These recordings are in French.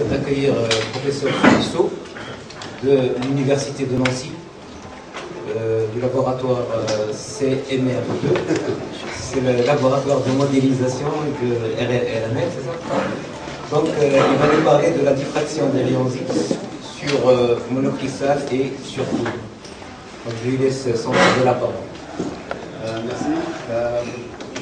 plaisir d'accueillir le professeur Félixot de l'Université de Nancy, du laboratoire CMR2. C'est le laboratoire de modélisation de RML, c'est ça? Donc, il va nous parler de la diffraction des rayons X sur monocristal et sur poudre. Donc, je lui laisse son de la parole. Merci.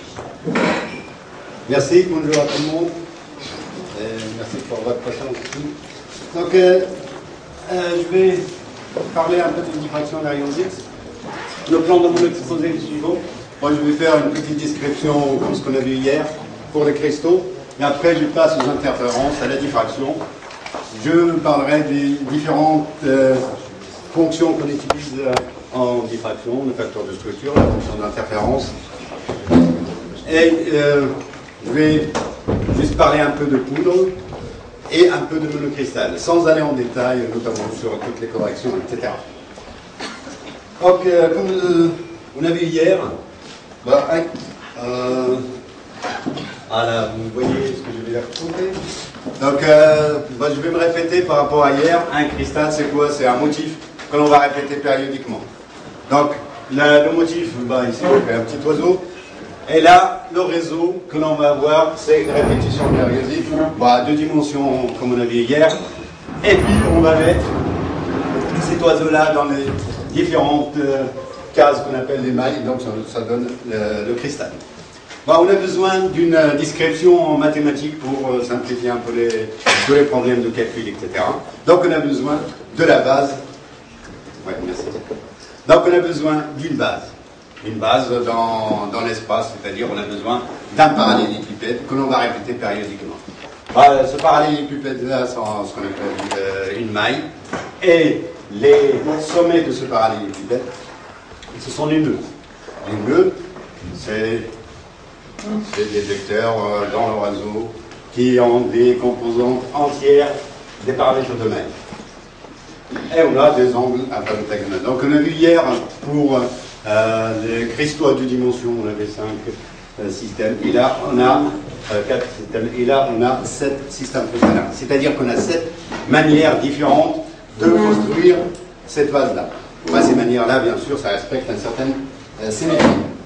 Merci, bonjour à tout le monde. Merci pour votre présence ici. Donc, je vais parler un peu de diffraction des rayons X. Le plan de mon exposé est le suivant. Moi, je vais faire une petite description comme ce qu'on a vu hier pour les cristaux. Et après, je passe aux interférences, à la diffraction. Je parlerai des différentes fonctions qu'on utilise en diffraction, le facteur de structure, la fonction d'interférence. Et je vais juste parler un peu de poudre et un peu de monocristal, sans aller en détail, notamment sur toutes les corrections, etc. Donc, comme on a vu hier, voilà, vous voyez ce que je vais raconter. Donc, je vais me répéter par rapport à hier. Un cristal, c'est quoi? C'est un motif que l'on va répéter périodiquement. Donc, le motif, ici, on fait un petit oiseau. Et là, le réseau que l'on va avoir, c'est répétition périodique, à 2 dimensions, comme on a vu hier. Et puis, on va mettre cet oiseau-là dans les différentes cases qu'on appelle les mailles, donc ça donne le cristal. On a besoin d'une description en mathématiques pour simplifier un peu tous les problèmes de calcul, etc. Donc on a besoin de la base. Ouais, merci. Donc on a besoin d'une base. Une base dans l'espace, c'est-à-dire on a besoin d'un parallélépipède que l'on va répéter périodiquement. Ce parallélépipède-là, c'est ce qu'on appelle une maille. Et les sommets de ce parallélépipède, ce sont les nœuds. Les nœuds, c'est des vecteurs dans le réseau qui ont des composantes entières des paramètres de maille. Et on a des angles à pentagonales. Donc on a vu hier pour les cristaux à 2 dimensions, on avait 5 systèmes. Et là on a 4 systèmes. Et là on a 7 systèmes cristallins. C'est-à-dire qu'on a 7 manières différentes de construire cette vase-là. Ces manières-là, bien sûr, ça respecte une certaine symétrie.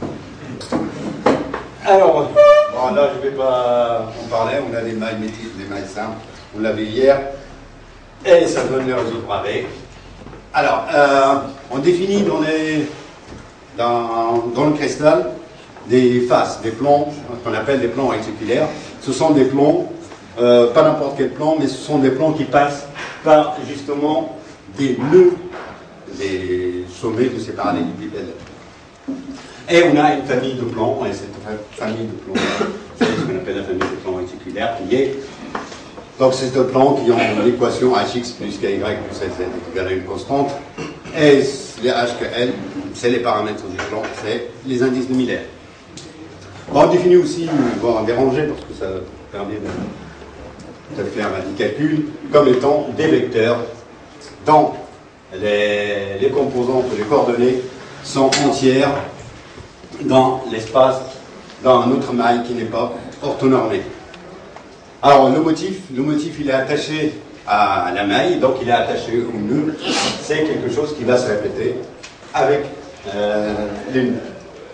Alors, là, je ne vais pas en parler. On a des mailles métriques, des mailles simples. On l'avait hier. Et ça donne le réseau avec. Alors, on définit dans le cristal des faces, des plans, qu'on appelle des plans réticulaires. Ce sont des plans, pas n'importe quel plan, mais ce sont des plans qui passent par, justement, des nœuds, des sommets de ces parallélépipèdes. Et on a une famille de plans, et cette famille de plans, c'est ce qu'on appelle la famille de plans réticulaires, qui est. Donc, c'est des plans qui ont l'équation hx plus ky plus lz égale à une constante. Et les h que l, c'est les paramètres du plan, c'est les indices de Miller. On définit aussi, des rangées, parce que ça permet de faire des calculs, comme étant des vecteurs dont les composantes, les coordonnées sont entières dans l'espace, dans un autre maille qui n'est pas orthonormé. Alors le motif il est attaché à la maille, donc il est attaché au nœud. C'est quelque chose qui va se répéter avec les nœuds.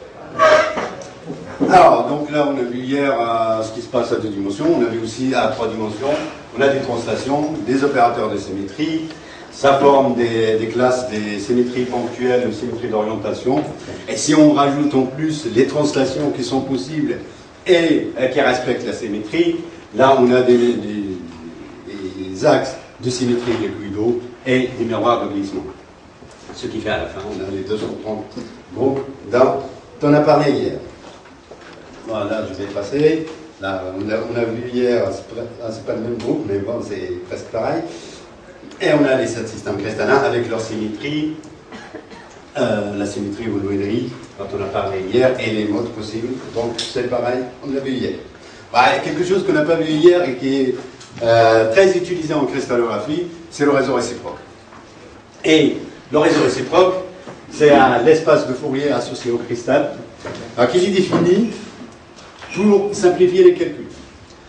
Alors donc là on a vu hier ce qui se passe à 2 dimensions, on a vu aussi à 3 dimensions, on a des translations, des opérateurs de symétrie. Ça forme des classes, des symétries ponctuelles, des symétries d'orientation. Et si on rajoute en plus les translations qui sont possibles et qui respectent la symétrie, là on a des axes de symétrie liquido et des miroirs de glissement. Ce qui fait à la fin, on a les 230 groupes dont on a parlé hier. Voilà, je vais passer. Là, on a vu hier, c'est pas le même groupe, mais bon, c'est presque pareil. Et on a les 7 systèmes cristallins avec leur symétrie, la symétrie Wolf-Rayleigh, dont on a parlé hier, et les modes possibles. Donc c'est pareil, on l'a vu hier. Quelque chose qu'on n'a pas vu hier et qui est très utilisé en cristallographie, c'est le réseau réciproque. Et le réseau réciproque, c'est l'espace de Fourier associé au cristal, qui est défini pour simplifier les calculs.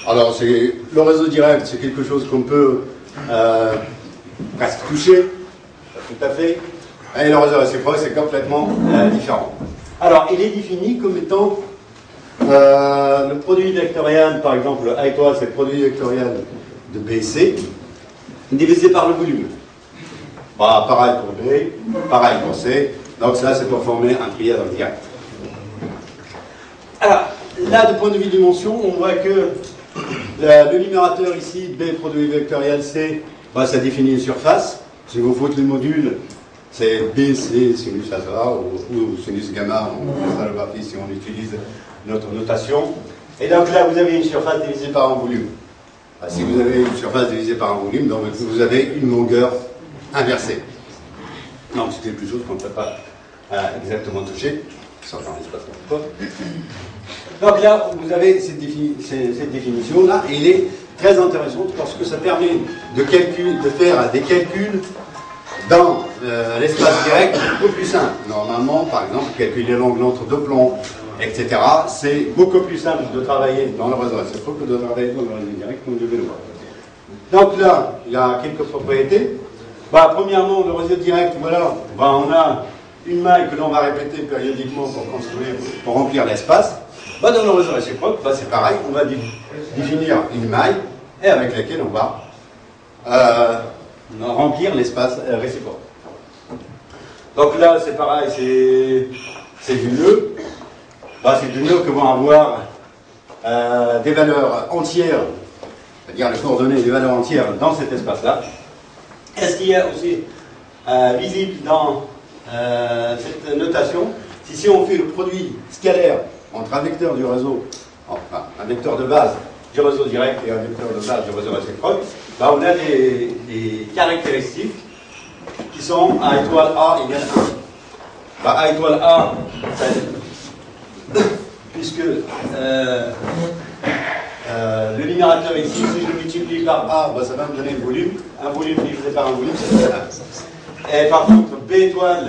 Alors, le réseau direct, c'est quelque chose qu'on peut presque toucher, tout à fait. Et le réseau réciproque, c'est complètement différent. Alors, il est défini comme étant le produit vectoriel, par exemple, avec toi, c'est le produit vectoriel de B et C, divisé par le volume. Bah, pareil pour B, pareil pour C. Donc ça, c'est pour former un triade direct. Alors, là, de point de vue dimension, on voit que le numérateur ici, B, produit vectoriel C, bah, ça définit une surface. Si vous foutez le module, c'est BC, sinus alpha, ou sinus gamma, en cristallographie, si on utilise notre notation. Et donc là, vous avez une surface divisée par un volume. Ah, si vous avez une surface divisée par un volume, donc vous avez une longueur inversée. Donc c'est quelque chose qu'on ne peut pas exactement toucher, sauf dans l'espace temporel. Donc là, vous avez cette définition-là, et elle est très intéressante parce que ça permet de faire des calculs dans l'espace direct beaucoup plus simple. Normalement, par exemple, calculer l'angle entre deux plans, etc., c'est beaucoup plus simple de travailler dans le réseau réciproque que de travailler dans le réseau direct, comme je vais le voir. Donc là, il y a quelques propriétés. Bah, premièrement, le réseau direct, voilà, bah, on a une maille que l'on va répéter périodiquement pour remplir l'espace. Bah, dans le réseau réciproque, bah, c'est pareil, on va définir une maille et avec laquelle on va remplir l'espace réciproque. Donc là, c'est pareil, c'est du nœud. Bah, c'est du nœud que vont avoir des valeurs entières, c'est-à-dire les coordonnées des valeurs entières dans cet espace-là. Est-ce qu'il y a aussi visible dans cette notation, si on fait le produit scalaire entre un vecteur du réseau, enfin un vecteur de base du réseau direct et un vecteur de base du réseau réciproque, bah, on a des caractéristiques qui sont A étoile A égale 1. Bah, A étoile A, puisque le numérateur ici, si je le multiplie par A, bah, ça va me donner le volume. Un volume divisé par un volume, ça fait 1. Et par contre, B étoile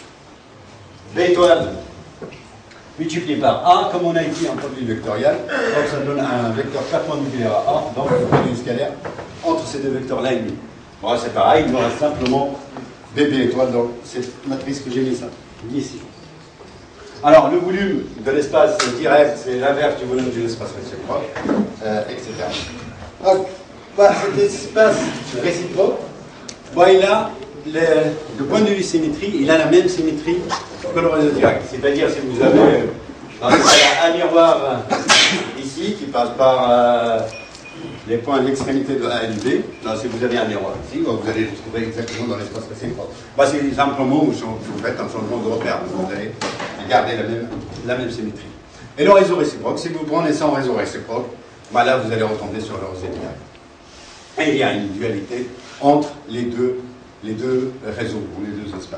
multiplié par A, comme on a ici un produit vectoriel, donc ça donne un vecteur perpendiculaire à A, donc le produit scalaire entre ces deux vecteurs-là et demi. Bon, c'est pareil, il me reste simplement BB étoile dans cette matrice que j'ai mis ça, ici. Alors, le volume de l'espace direct, c'est l'inverse du volume de l'espace réciproque, etc. Donc, bah, cet espace réciproque, bah, il a, de point de vue symétrie, il a la même symétrie que le réseau direct. C'est-à-dire, si vous avez un miroir ici qui passe par les points de l'extrémité de A et de B, là, si vous avez un miroir ici, bah, vous allez le trouver exactement dans l'espace réciproque. Bah, c'est simplement où vous faites un changement de repère, vous allez garder la même symétrie. Et le réseau réciproque, si vous prenez ça en réseau réciproque, bah, là, vous allez retomber sur le réseau direct. Et il y a une dualité entre les deux réseaux, ou les deux espaces.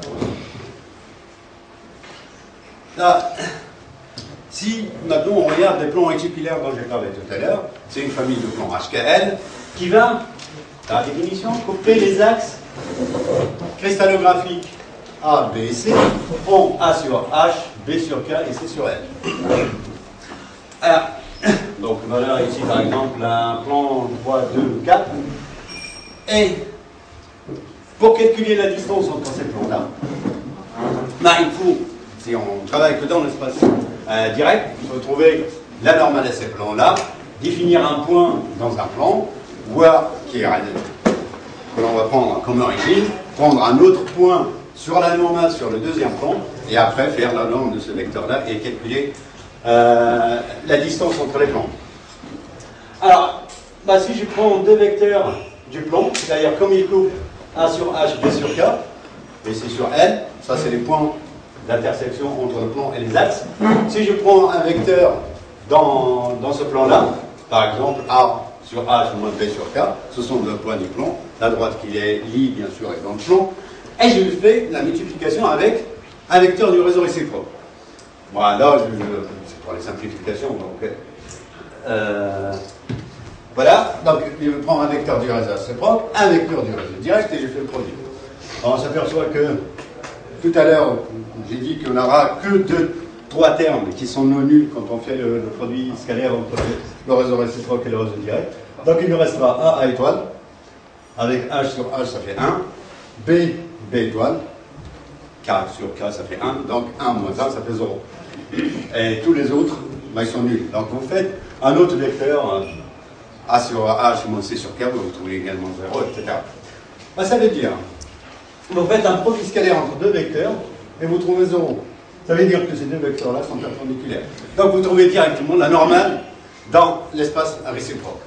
Là, si maintenant on regarde les plans réticulaires dont j'ai parlé tout à l'heure, c'est une famille de plans HKL qui va, par définition, couper les axes cristallographiques A, B et C en A sur H, B sur K et C sur L. Alors, donc voilà ici par exemple un plan 3, 2, 4. Et pour calculer la distance entre ces plans-là, bah, il faut, si on travaille que dans l'espace direct, il faut trouver la normale à ces plans-là, définir un point dans un plan, voir qui est que l'on va prendre comme origine, prendre un autre point sur la normale sur le deuxième plan, et après faire la norme de ce vecteur-là et calculer la distance entre les plans. Alors, bah, si je prends deux vecteurs du plan, c'est-à-dire comme il coupe A sur H, B sur K, et C sur L, ça c'est les points d'intersection entre le plan et les axes. Si je prends un vecteur dans ce plan-là, par exemple A sur H moins B sur K, ce sont deux points du plan, la droite qui est lie bien sûr est dans le plan, et je fais la multiplication avec un vecteur du réseau réciproque. Voilà, c'est pour les simplifications, donc voilà, donc je prends un vecteur du réseau réciproque, un vecteur du réseau direct et je fais le produit. Alors on s'aperçoit que tout à l'heure j'ai dit qu'on n'aura que trois termes qui sont non nuls quand on fait le produit scalaire entre le réseau réciproque et le réseau direct. Donc il nous restera A étoile, avec H sur H ça fait 1, B étoile, K sur K ça fait 1, donc 1 moins 1 ça fait 0. Et tous les autres, ben, ils sont nuls. Donc vous faites un autre vecteur, A sur H moins C sur K, vous trouvez également 0, etc. Ben, ça veut dire, vous faites un produit scalaire entre deux vecteurs et vous trouvez 0. Ça veut dire que ces deux vecteurs-là sont perpendiculaires. Donc vous trouvez directement la normale dans l'espace réciproque.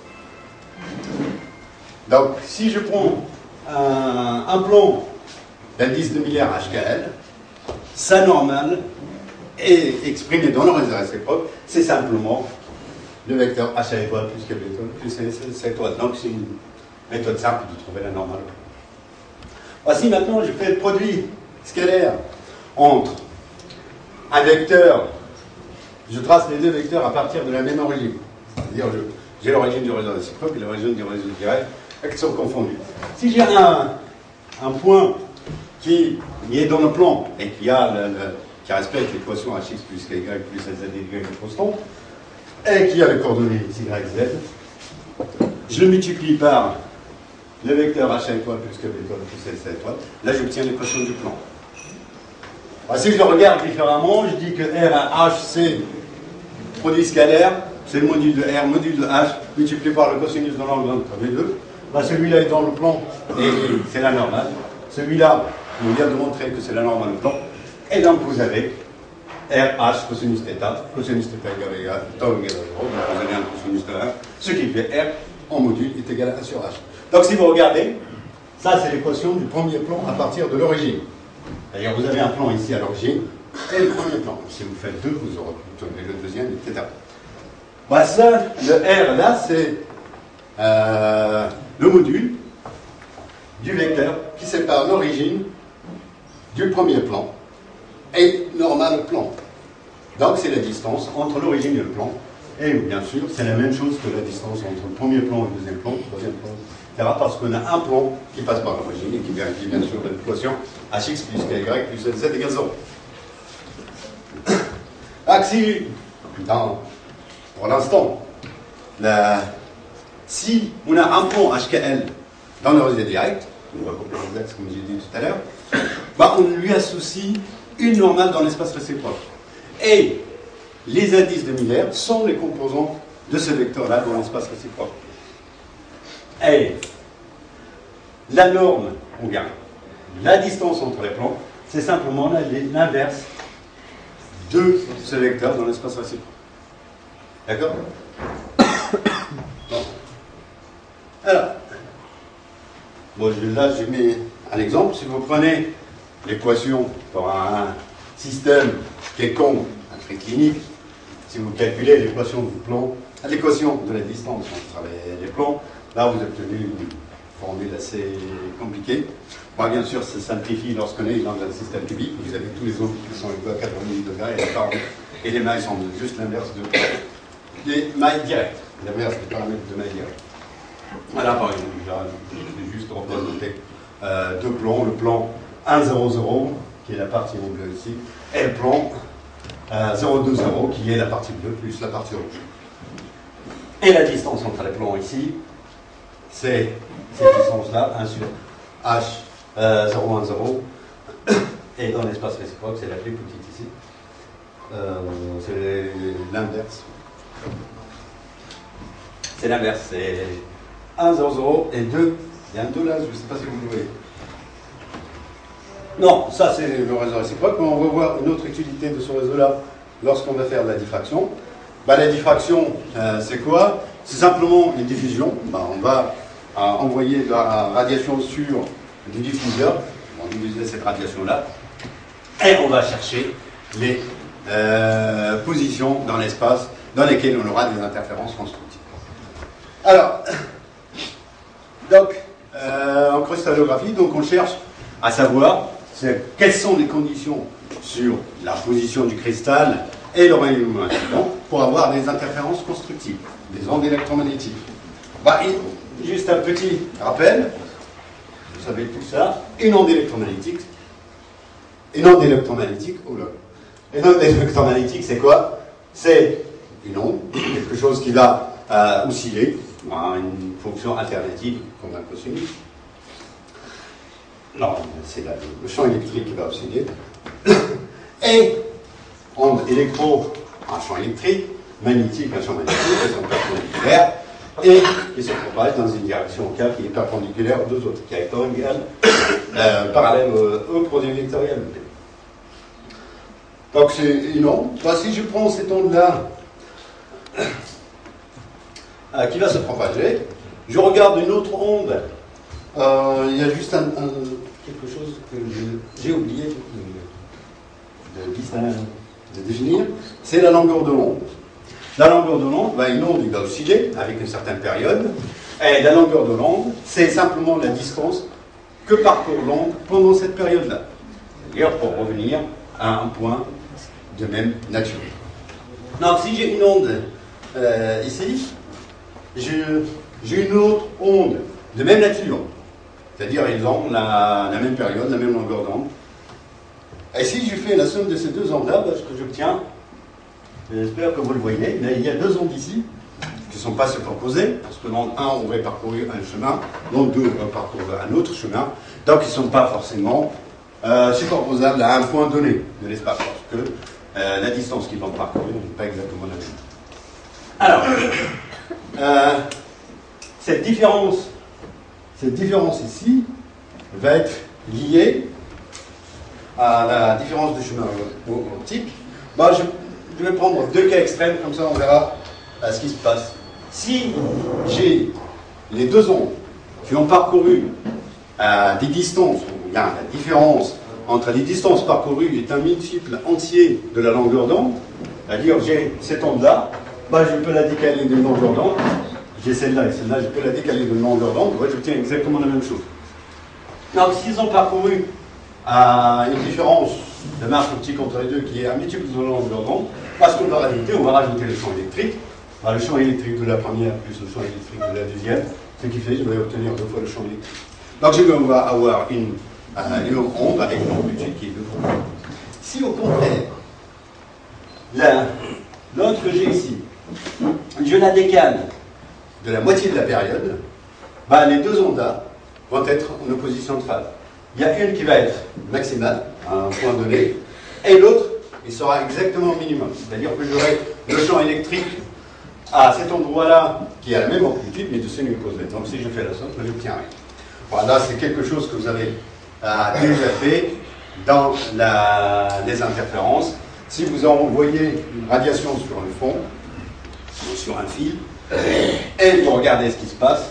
Donc si je prends un plan d'indice de milliard HKL, sa normale est exprimée dans le réseau réciproque, c'est simplement le vecteur H à étoile plus KB étoile plus C étoile. Donc c'est une méthode simple de trouver la normale. Voici maintenant, je fais le produit scalaire entre un vecteur, je trace les deux vecteurs à partir de la même origine. C'est-à-dire, j'ai l'origine du réseau réciproque et l'origine du réseau direct, qui sont confondus. Si j'ai un point qui est dans le plan et qui respecte l'équation hx plus ky plus lz constant, et qui a les coordonnées y, z, je le multiplie par le vecteur h étoile plus kb étoile plus lc étoile. Là, j'obtiens l'équation du plan. Alors, si je le regarde différemment, je dis que R à H, c'est produit scalaire, c'est le module de R, module de H, multiplié par le cosinus de l'angle entre les deux. Ben, celui-là est dans le plan, et c'est la normale. Celui-là, on vient de montrer que c'est la normale du plan. Et donc, vous avez RH cosinus θ égale tau égale 0, donc vous avez un cosinus de 1, ce qui fait R en module est égal à 1 sur H. Donc, si vous regardez, ça, c'est l'équation du premier plan à partir de l'origine. D'ailleurs, vous avez un plan ici à l'origine et le premier plan. Si vous faites deux, vous aurez le deuxième, etc. Bah ça, le R là, c'est le module du vecteur qui sépare l'origine du premier plan et normal plan. Donc c'est la distance entre l'origine et le plan. Et bien sûr, c'est la même chose que la distance entre le premier plan et le deuxième plan, le troisième plan, etc. Parce qu'on a un plan qui passe par l'origine et qui vérifie bien sûr l'équation hx plus ky plus lz égale 0. Donc si, pour l'instant, si on a un plan HKL dans le réseau direct, on va copier les axes comme j'ai dit tout à l'heure, bah on lui associe une normale dans l'espace réciproque. Et les indices de Miller sont les composants de ce vecteur-là dans l'espace réciproque. Et la norme, ou bien la distance entre les plans, c'est simplement l'inverse de ce vecteur dans l'espace réciproque. D'accord? Bon. Alors, bon, là j'ai mis un exemple. Si vous prenez l'équation pour un système quelconque, un trait clinique, si vous calculez l'équation du plan, l'équation de la distance entre les plans, là vous obtenez une formule assez compliquée. Bon, bien sûr, ça simplifie lorsqu'on est dans un système cubique, vous avez tous les autres qui sont égaux à 90 degrés et les mailles sont juste l'inverse des mailles directes, l'inverse des paramètres de mailles directes. Voilà, par exemple, je vais juste représenter deux plans, le plan 1, 0, 0, qui est la partie en bleu ici, et le plan 0, 2, 0, qui est la partie bleue plus la partie rouge. Et la distance entre les plans ici, c'est cette distance-là, 1 sur H, 0, 1, 0, et dans l'espace réciproque, c'est la plus petite ici. C'est l'inverse. C'est l'inverse, c'est 1, 0, 0 et 2. Il y a un 2 là, je ne sais pas si vous le voyez. Non, ça c'est le réseau réciproque, mais on va voir une autre utilité de ce réseau-là lorsqu'on va faire de la diffraction. Bah, la diffraction, c'est quoi? C'est simplement une diffusion. Bah, on va envoyer de la radiation sur du diffuseur, on va diffuser cette radiation-là, et on va chercher les positions dans l'espace dans lesquelles on aura des interférences constructives. Alors, donc, en cristallographie, donc on cherche à savoir quelles sont les conditions sur la position du cristal et le rayonnement incident pour avoir des interférences constructives, des ondes électromagnétiques. Bah, juste un petit rappel, vous savez tout ça, une onde électromagnétique, oh là, Et donc l'électromagnétique, c'est quoi? C'est une onde, quelque chose qui va osciller, une fonction alternative qu'on a connue. Non, c'est le champ électrique qui va osciller. Et onde électro, un champ électrique, magnétique, un champ magnétique, qui sont perpendiculaires, et qui se propagent dans une direction K qui est perpendiculaire aux deux autres, qui est parallèle au produit vectoriel. Donc c'est une onde. Bah, si je prends cette onde-là, qui va se propager, je regarde une autre onde. Il y a juste quelque chose que j'ai oublié de définir, c'est la longueur de l'onde. La longueur de l'onde, ben, une onde va osciller avec une certaine période, et la longueur de l'onde, c'est simplement la distance que parcourt l'onde pendant cette période-là. C'est-à-dire pour revenir à un point de même nature. Donc si j'ai une onde ici, j'ai une autre onde de même nature. C'est-à-dire ils ont la même période, la même longueur d'onde. Et si je fais la somme de ces deux ondes-là, ben, ce que j'obtiens, j'espère que vous le voyez, mais il y a deux ondes ici qui ne sont pas superposées, parce que l'onde 1 aurait parcouru un chemin, l'onde 2 aurait parcouru un autre chemin, donc ils ne sont pas forcément superposables à un point donné de l'espace, parce que la distance qu'ils vont parcourir n'est pas exactement la même. Alors, cette différence ici va être liée à la différence de chemin optique. Bah, je vais prendre deux cas extrêmes, comme ça on verra ce qui se passe. Si j'ai les deux ondes qui ont parcouru des distances, où il y a la différence entre les distances parcourues est un multiple entier de la longueur d'onde, c'est-à-dire j'ai cette onde-là, bah, je peux la décaler d'une longueur d'onde, j'ai celle-là et celle-là, je peux la décaler d'une longueur d'onde, j'obtiens exactement la même chose. Donc s'ils ont parcouru une différence de masse optique entre les deux qui est un multiple de la longueur d'onde, parce qu'on va rajouter, on va rajouter le champ électrique. Bah, le champ électrique de la première plus le champ électrique de la deuxième, ce qui fait que je vais obtenir deux fois le champ électrique. Donc je vais avoir une onde avec une amplitude qui est deux fois. Si au contraire, l'autre que j'ai ici, je la décale de la moitié de la période, bah, les deux ondes-là vont être en opposition de phase. Il y a une qui va être maximale, à un point donné, et l'autre, il sera exactement au minimum. C'est-à-dire que j'aurai le champ électrique à cet endroit-là, qui a la même amplitude, mais de semi-opposé. Donc si je fais la somme, je n'obtiens rien. Voilà, c'est quelque chose que vous avez déjà fait dans les interférences. Si vous envoyez une radiation sur un fond, ou sur un fil, et vous regardez ce qui se passe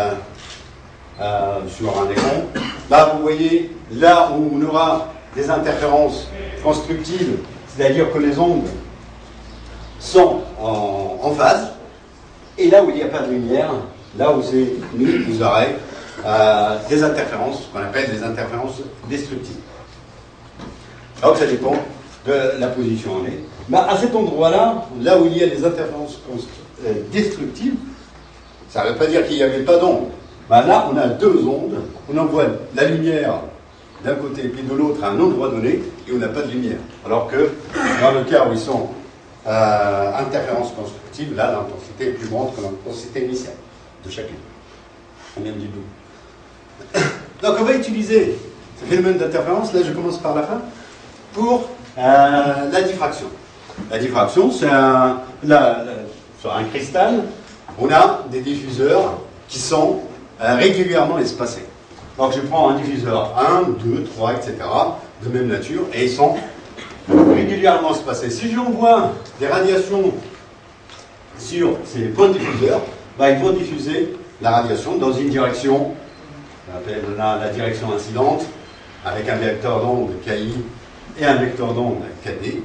sur un écran, là vous voyez, là où on aura des interférences constructives, c'est-à-dire que les ondes sont en phase, et là où il n'y a pas de lumière, là où c'est nu, vous aurez des interférences, ce qu'on appelle des interférences destructives. Donc ça dépend de la position où on est. Mais à cet endroit-là, là où il y a des interférences destructives, ça ne veut pas dire qu'il n'y avait pas d'onde. Ben là, on a deux ondes, on envoie la lumière d'un côté et puis de l'autre à un endroit donné, et on n'a pas de lumière. Alors que dans le cas où ils sont interférences constructives, là, l'intensité est plus grande que l'intensité initiale de chacune. On vient du double. Donc on va utiliser ce phénomène d'interférence, là je commence par la fin, pour la diffraction. La diffraction, c'est sur un cristal, on a des diffuseurs qui sont régulièrement espacés. Donc je prends un diffuseur 1, 2, 3, etc. de même nature, et ils sont régulièrement espacés. Si j'envoie des radiations sur ces points diffuseurs, bah, ils vont diffuser la radiation dans une direction, on appelle la direction incidente, avec un vecteur d'onde KI et un vecteur d'onde KD.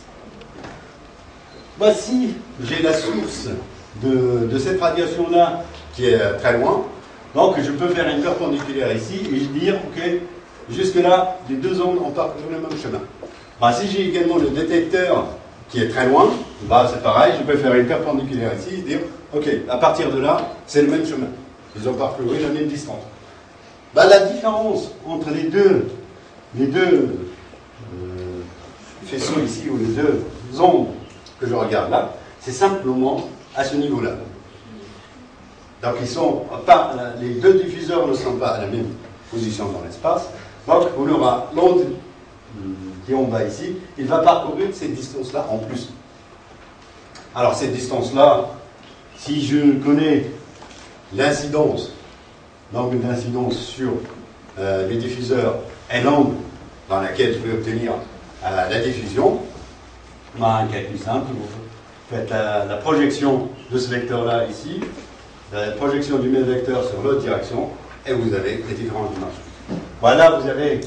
Voici, j'ai la source de cette radiation-là qui est très loin. Donc je peux faire une perpendiculaire ici et dire, ok, jusque-là, les deux ondes ont parcouru le même chemin. Bah, si j'ai également le détecteur qui est très loin, bah, c'est pareil, je peux faire une perpendiculaire ici et dire, ok, à partir de là, c'est le même chemin. Ils ont parcouru la même distance. Bah, la différence entre les deux faisceaux ici, ou les deux ondes que je regarde là, c'est simplement à ce niveau-là. Donc les deux diffuseurs ne sont pas à la même position dans l'espace. Donc on aura l'onde qui est en bas ici, il va parcourir cette distance-là en plus. Alors cette distance-là, si je connais l'incidence, l'angle d'incidence sur les diffuseurs et l'angle dans laquelle je vais obtenir la diffusion, un calcul simple, vous faites la projection de ce vecteur-là ici, la projection du même vecteur sur l'autre direction, et vous avez les différentes dimensions. Voilà, vous avez,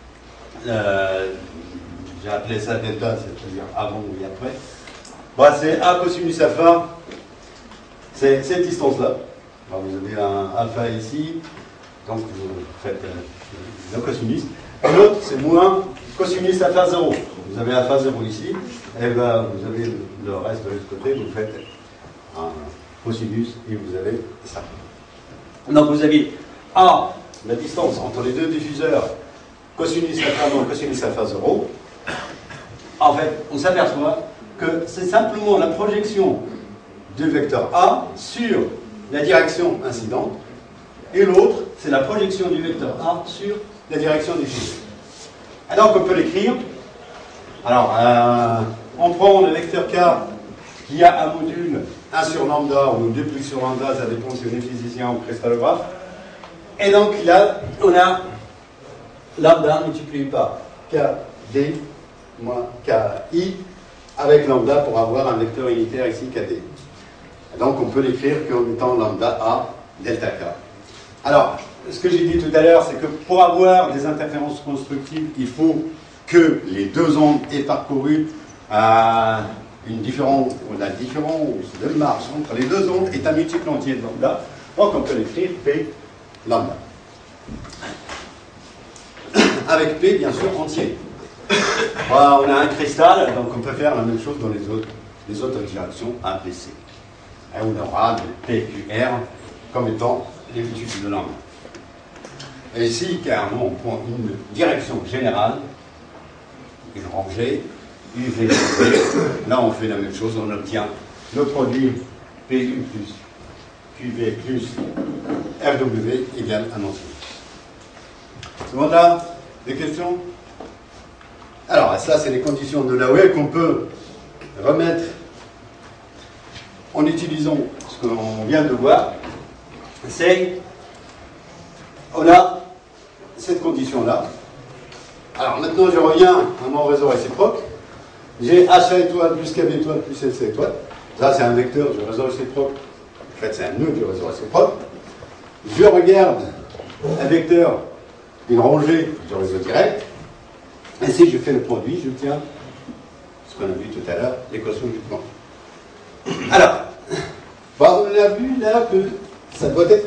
j'ai appelé ça delta, c'est-à-dire avant et après. Bon, c'est A cosinus alpha, c'est cette distance-là. Vous avez un alpha ici, donc vous faites le cosinus. Et l'autre, c'est moins cosinus alpha 0. Vous avez alpha 0 ici, et ben, vous avez le reste de l'autre côté, vous faites un cosinus, et vous avez ça. Donc vous avez A, la distance entre les deux diffuseurs, cosinus alpha 1, cosinus alpha 0. En fait, on s'aperçoit que c'est simplement la projection du vecteur A sur la direction incidente, et l'autre, c'est la projection du vecteur A sur la direction diffusée. Et donc on peut l'écrire. Alors, on prend le vecteur K qui a un module 1 sur lambda ou 2 plus sur lambda, ça dépend si on est physicien ou cristallographe. Et donc là, on a lambda multiplié par KD moins KI avec lambda pour avoir un vecteur unitaire ici KD. Et donc on peut l'écrire comme étant lambda A delta K. Alors, ce que j'ai dit tout à l'heure, c'est que pour avoir des interférences constructives, il faut que les deux ondes aient parcouru une différence, ou la différence de marge entre les deux ondes est un multiple entier de lambda. Donc on peut l'écrire P lambda. Avec P, bien sûr, entier. Voilà, on a un cristal, donc on peut faire la même chose dans les autres directions A, B, C. Et on aura P, Q, R comme étant les multiples de lambda. Et ici, carrément, on prend une direction générale, une rangée, UV, V. Là, on fait la même chose, on obtient le produit PU plus QV plus RW égale un entier. C'est bon là? Des questions? Alors, ça, c'est les conditions de la wave qu'on peut remettre en utilisant ce qu'on vient de voir. C'est, on a cette condition-là. Alors maintenant, je reviens à mon réseau réciproque. J'ai HA étoile plus KB étoile plus LC étoile. Ça, c'est un vecteur du réseau réciproque. En fait, c'est un nœud du réseau réciproque. Je regarde un vecteur d'une rangée du réseau direct. Et si je fais le produit, je tiens ce qu'on a vu tout à l'heure, l'équation du plan. Alors, on a vu là que ça doit être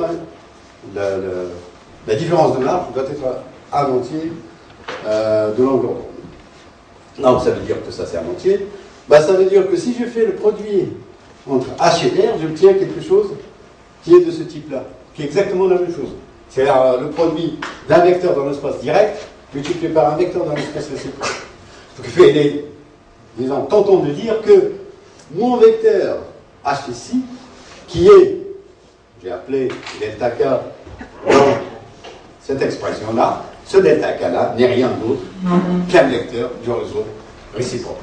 la différence de marge doit être un entier de longueur d'onde. Donc ça veut dire que ça c'est un entier. Ça veut dire que si je fais le produit entre H et R, j'obtiens quelque chose qui est de ce type-là, qui est exactement la même chose. C'est le produit d'un vecteur dans l'espace direct multiplié par un vecteur dans l'espace réciproque. Disons, tentons de dire que mon vecteur H ici, qui est, j'ai appelé delta K dans cette expression-là, ce delta K-là n'est rien d'autre qu'un vecteur du réseau réciproque.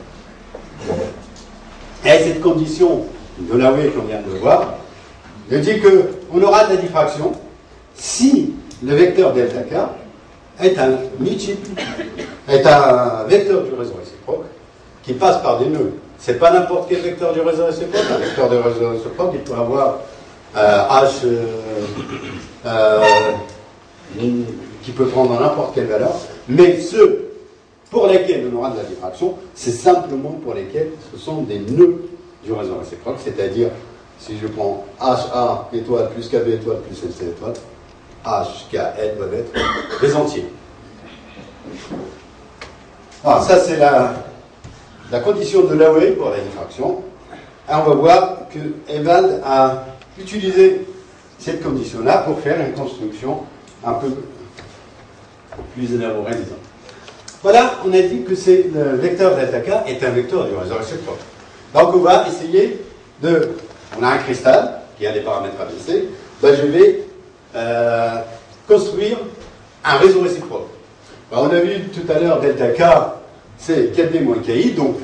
Et cette condition de la wave qu'on vient de voir, je dis qu'on aura de la diffraction si le vecteur delta K est un multiple, est un vecteur du réseau réciproque qui passe par des nœuds. C'est pas n'importe quel vecteur du réseau réciproque. Un vecteur du réseau réciproque, il peut avoir H qui peut prendre n'importe quelle valeur, mais ceux pour lesquels on aura de la diffraction, c'est simplement pour lesquels ce sont des nœuds du réseau réciproque, c'est-à-dire si je prends HA étoile plus KB étoile plus LC étoile, HKL doivent être des entiers. Alors, ça c'est la condition de la wave pour la diffraction. Et on va voir que Ewald a utilisé cette condition-là pour faire une construction un peu plus élaborée, disons. Voilà, on a dit que c'est le vecteur delta K est un vecteur du réseau réciproque. Donc on va essayer de... On a un cristal qui a des paramètres ABC. Ben, je vais construire un réseau réciproque. Ben, on a vu tout à l'heure delta K, c'est KD moins KI. Donc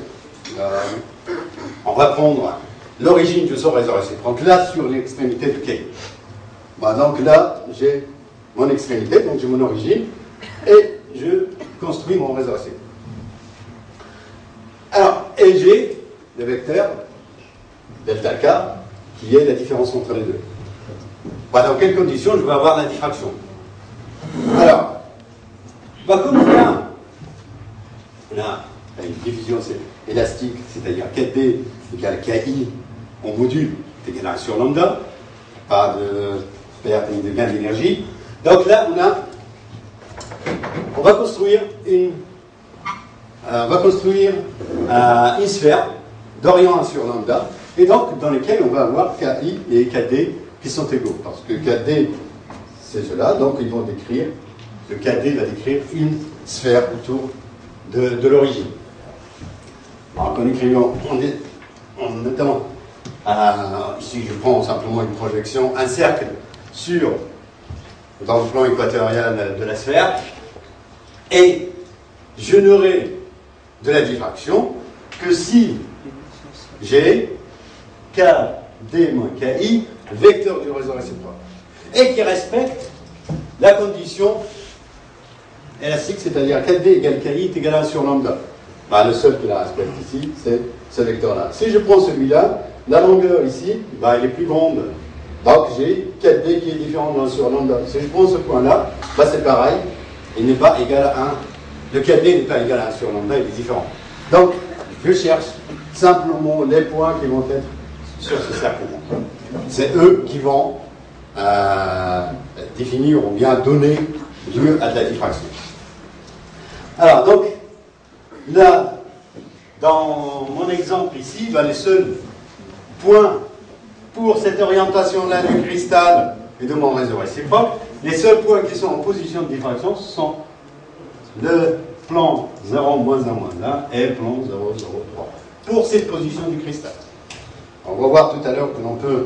on va prendre l'origine de ce réseau réciproque là sur l'extrémité de KI. Ben, donc là, j'ai mon extrémité, donc j'ai mon origine, et je construis mon réseau réciproque. Alors, et j'ai le vecteur delta K, qui est la différence entre les deux. Bah, dans quelles conditions je vais avoir la diffraction? Alors, bah, comme on a une diffusion élastique, c'est-à-dire KD égale KI en module est égal à 1 sur lambda, pas de perte ni de gain d'énergie. Donc là, on va construire une sphère d'Orient 1 sur lambda, et donc dans lesquelles on va avoir KI et KD qui sont égaux. Parce que KD, c'est cela, donc ils vont décrire, le KD va décrire une sphère autour de l'origine. Alors qu'en écrivant, notamment, ici je prends simplement une projection, un cercle dans le plan équatorial de la sphère, et je n'aurai de la diffraction que si j'ai KD moins KI, vecteur du réseau réciproque, et qui respecte la condition élastique, c'est-à-dire KD égale KI est égal à 1 sur lambda. Bah, le seul qui la respecte ici, c'est ce vecteur-là. Si je prends celui-là, la longueur ici, bah, elle est plus grande. Donc j'ai KD qui est différent de 1 sur lambda. Si je prends ce point-là, bah, c'est pareil, il n'est pas égal à 1. Le KD n'est pas égal à 1 sur lambda, il est différent. Donc, je cherche simplement les points qui vont être sur ce cercle-là. C'est eux qui vont définir ou bien donner lieu à de la diffraction. Alors, donc, là, dans mon exemple ici, bah, les seuls points pour cette orientation-là du cristal et de mon réseau réciproque, les seuls points qui sont en position de diffraction sont le plan 0, moins 1, moins 1 et le plan 0, 0, 3. Pour cette position du cristal. On va voir tout à l'heure que l'on peut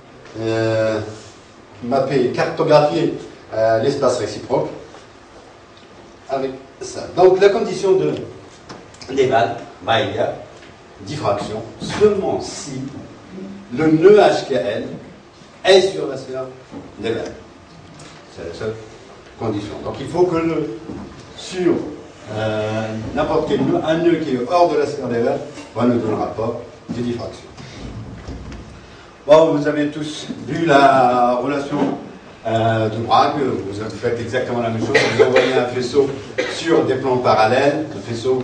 mapper, cartographier l'espace réciproque avec ça. Donc la condition d'éval, bah, il y a diffraction seulement si le nœud HKL est sur la sphère d'éval. C'est la seule condition. Donc il faut que sur n'importe quel nœud, un nœud qui est hors de la sphère d'éval va nous donner un rapport de diffraction. Bon, vous avez tous vu la relation de Bragg, vous faites exactement la même chose, vous envoyez un faisceau sur des plans parallèles, un faisceau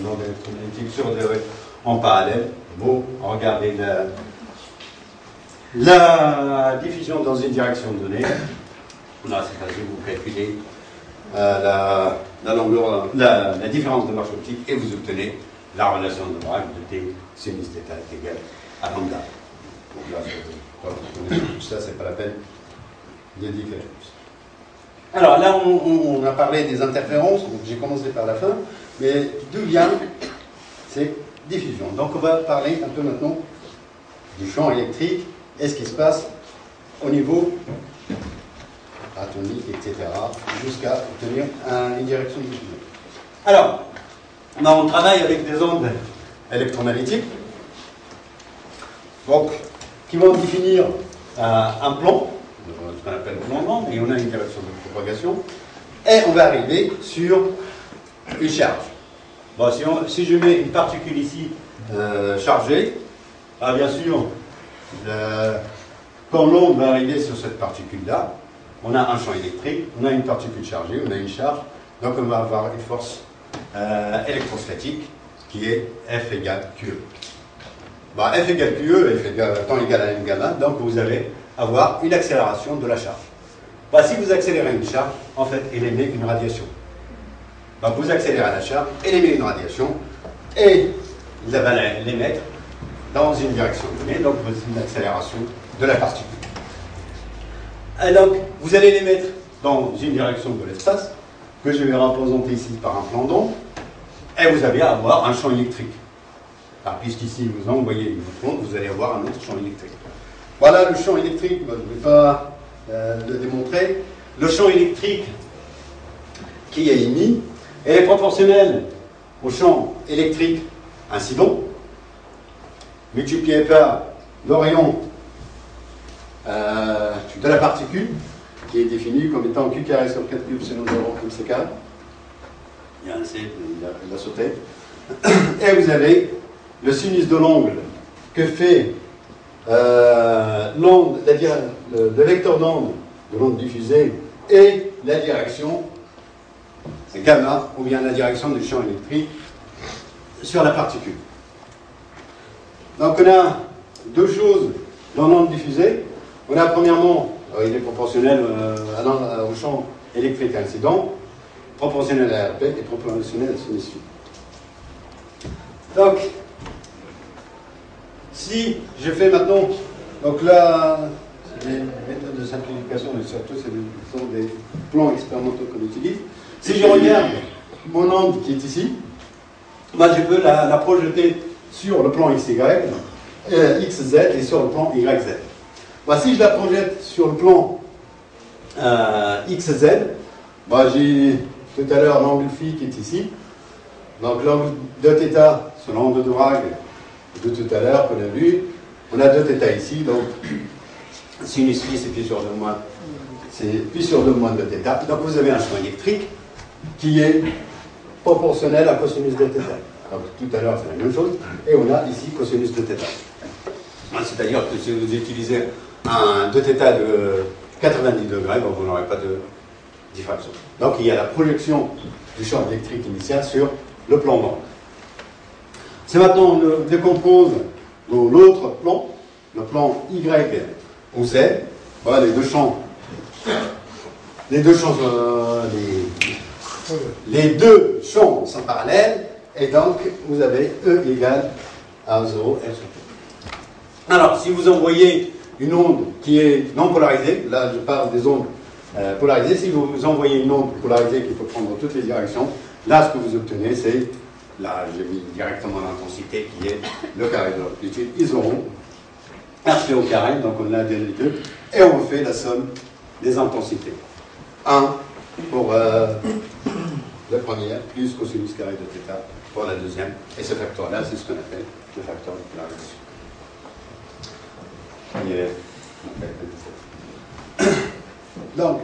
en parallèle, vous regardez la diffusion dans une direction donnée, là c'est facile, vous calculez la longueur, la différence de marche optique et vous obtenez la relation de Bragg de T sinus θ est égal à lambda. Donc là, tout ça, c'est pas la peine de dire quelque chose. Alors là, on a parlé des interférences, donc j'ai commencé par la fin, mais d'où vient ces diffusions. Donc on va parler un peu maintenant du champ électrique et ce qui se passe au niveau atomique, etc., jusqu'à obtenir une direction de diffusion. Alors, on travaille avec des ondes électromagnétiques, donc, qui vont définir un plan, ce qu'on appelle le plan de bande, et on a une direction de propagation, et on va arriver sur une charge. Bon, si je mets une particule ici chargée, bien sûr, quand l'onde va arriver sur cette particule-là, on a un champ électrique, on a une particule chargée, on a une charge, donc on va avoir une force électrostatique qui est F égale QE. Bah, F égale QE, F égale temps égal à M gamma, donc vous allez avoir une accélération de la charge. Bah, si vous accélérez une charge, en fait, elle émet une radiation. Donc vous accélérez la charge, elle émet une radiation, et vous allez l'émettre dans une direction donnée, donc une accélération de la particule. Et donc, vous allez l'émettre dans une direction de l'espace, que je vais représenter ici par un plan d'onde, et vous allez avoir un champ électrique. Alors, puisqu'ici vous envoyez une onde, vous allez avoir un autre champ électrique. Voilà le champ électrique, je ne vais pas le démontrer. Le champ électrique qui est émis est proportionnel au champ électrique incident, multiplié par le rayon de la particule, qui est défini comme étant Q carré sur 4 cubes c'est 0 comme C carré. Il y a un C, il a sauté. Et vous avez le sinus de l'angle que fait l'onde, le vecteur d'onde de l'onde diffusée et la direction gamma, ou bien la direction du champ électrique sur la particule. Donc on a deux choses dans l'onde diffusée. On a premièrement, il est proportionnel au champ électrique incident, proportionnel à RP et proportionnel à son issue. Donc, si je fais maintenant, donc là, c'est des méthodes de simplification, mais surtout ce sont des plans expérimentaux qu'on utilise. Si je regarde mon onde qui est ici, moi je peux la projeter sur le plan XY, XZ et sur le plan YZ. Bah, si je la projette sur le plan XZ, bah, j'ai tout à l'heure l'angle phi qui est ici. Donc l'angle de θ, c'est l'angle de Bragg de tout à l'heure qu'on a vu. On a 2θ ici, donc sinus phi c'est pi sur 2 moins, c'est pi sur 2 moins 2θ. Donc vous avez un champ électrique qui est proportionnel à cosinus de θ. Donc tout à l'heure c'est la même chose. Et on a ici cosinus de θ. C'est-à-dire que si vous utilisez un 2θ de 90 degrés, donc vous n'aurez pas de diffraction. Donc il y a la projection du champ électrique initial sur le plan d'onde. Si maintenant on décompose dans l'autre plan, le plan Y ou Z, voilà les deux champs sont parallèles, et donc vous avez E égale à 0 L sur P. Alors, si vous envoyez une onde qui est non polarisée, là je parle des ondes polarisées, si vous envoyez une onde polarisée qu'il faut prendre dans toutes les directions, là ce que vous obtenez c'est, là j'ai mis directement l'intensité qui est le carré de l'amplitude, ils auront RP au carré, donc on a des deux, et on fait la somme des intensités. 1 pour la première, plus cosinus carré de θ pour la deuxième, et ce facteur-là c'est ce qu'on appelle le facteur de polarisation. Donc,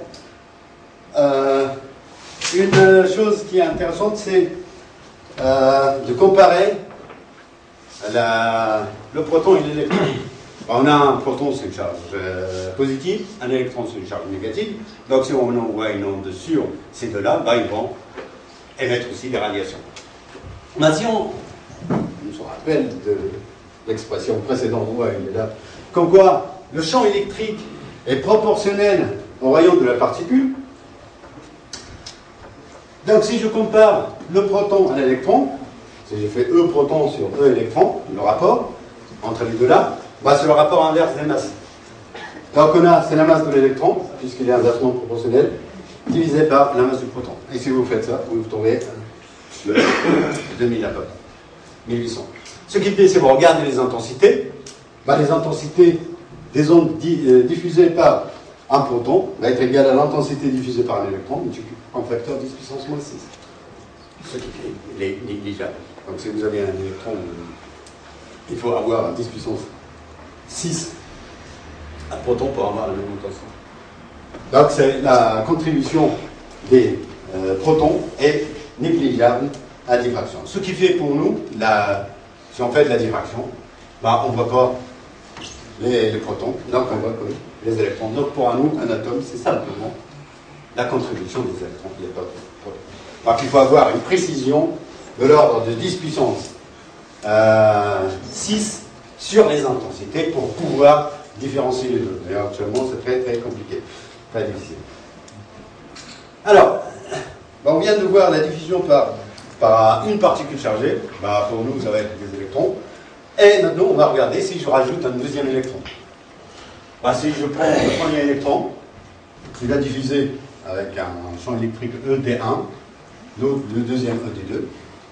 une chose qui est intéressante, c'est de comparer le proton et l'électron. On a un proton, c'est une charge positive, un électron, c'est une charge négative. Donc, si on envoie une onde sur ces deux-là, bah, ils vont émettre aussi des radiations. Mais si on se rappelle de l'expression précédente, il est là, comme quoi le champ électrique est proportionnel au rayon de la particule. Donc si je compare le proton à l'électron, si je fais E proton sur E électron, le rapport entre les deux là, bah c'est le rapport inverse des masses. Donc on a, c'est la masse de l'électron, puisqu'il est inversement proportionnel, divisé par la masse du proton. Et si vous faites ça, vous tombez le 2000 à peu près, 1800. Ce qui fait, si vous regardez les intensités, bah, les intensités des ondes diffusées par un proton va être égale à l'intensité diffusée par un électron, multiplié en facteur 10 puissance moins 6. Ce qui est négligeable. Donc si vous avez un électron, il faut avoir 10 puissance 6 un proton pour avoir la même intensité. Donc c'est la contribution des protons est négligeable à la diffraction. Ce qui fait pour nous, si on fait de la diffraction, bah, on ne voit pas les protons, donc on voit les électrons. Donc pour nous, un atome, c'est simplement la contribution des électrons. Il n'y a pas de protons. Donc il faut avoir une précision de l'ordre de 10 puissance 6 sur les intensités pour pouvoir différencier les deux. Mais actuellement, c'est très très compliqué, très difficile. Alors, bah, on vient de voir la diffusion par une particule chargée. Bah, pour nous, ça va être des électrons. Et maintenant, on va regarder si je rajoute un deuxième électron. Bah, si je prends le premier électron, il a diffusé avec un champ électrique ED1, l'autre le deuxième ED2.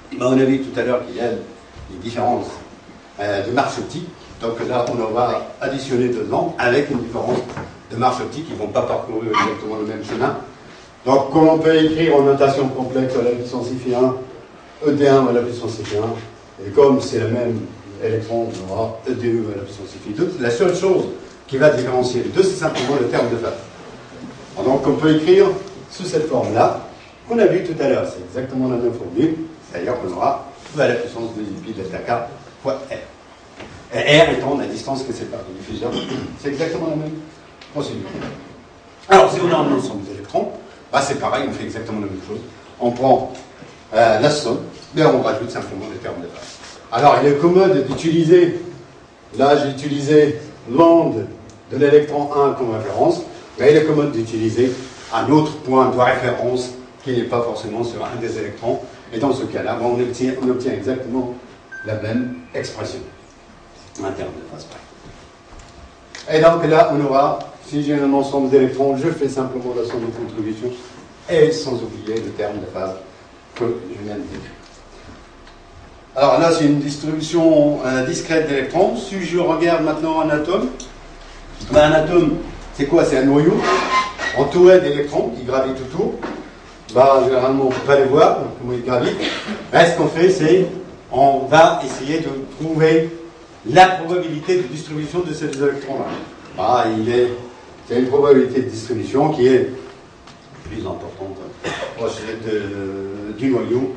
Ben, on a vu tout à l'heure qu'il y a des différences de marche optique. Donc là, on va additionner dedans avec une différence de marche optique. Ils ne vont pas parcourir exactement le même chemin. Donc, comme on peut écrire en notation complexe à la puissance I1, ED1 à la puissance I1, et comme c'est le même électron, on aura ED2 à la puissance I2. La seule chose qui va différencier les deux, c'est simplement le terme de phase. Donc, on peut écrire sous cette forme-là, qu'on a vu tout à l'heure. C'est exactement la même formule, c'est-à-dire qu'on aura E à la puissance 2pi delta K fois R. Et R étant la distance que sépare le diffuseur, c'est exactement la même procédure. Alors, si on a un ensemble d'électrons, bah, c'est pareil, on fait exactement la même chose. On prend la somme, mais on rajoute simplement les termes de phase. Alors, il est commode d'utiliser, là j'ai utilisé l'onde de l'électron 1 comme référence, mais il est commode d'utiliser un autre point de référence qui n'est pas forcément sur un des électrons. Et dans ce cas-là, on obtient exactement la même expression. Un terme de phase près. Et donc là, on aura, si j'ai un ensemble d'électrons, je fais simplement la somme de contribution, et sans oublier le terme de phase que je viens de décrire. Alors là, c'est une distribution discrète d'électrons. Si je regarde maintenant un atome, ben, un atome, c'est quoi? C'est un noyau entouré d'électrons qui gravitent autour. Ben, généralement, on ne peut pas les voir, comment ils gravitent. Ben, ce qu'on fait, c'est on va essayer de trouver la probabilité de distribution de ces électrons-là. Ben, c'est une probabilité de distribution qui est plus importante proche du noyau.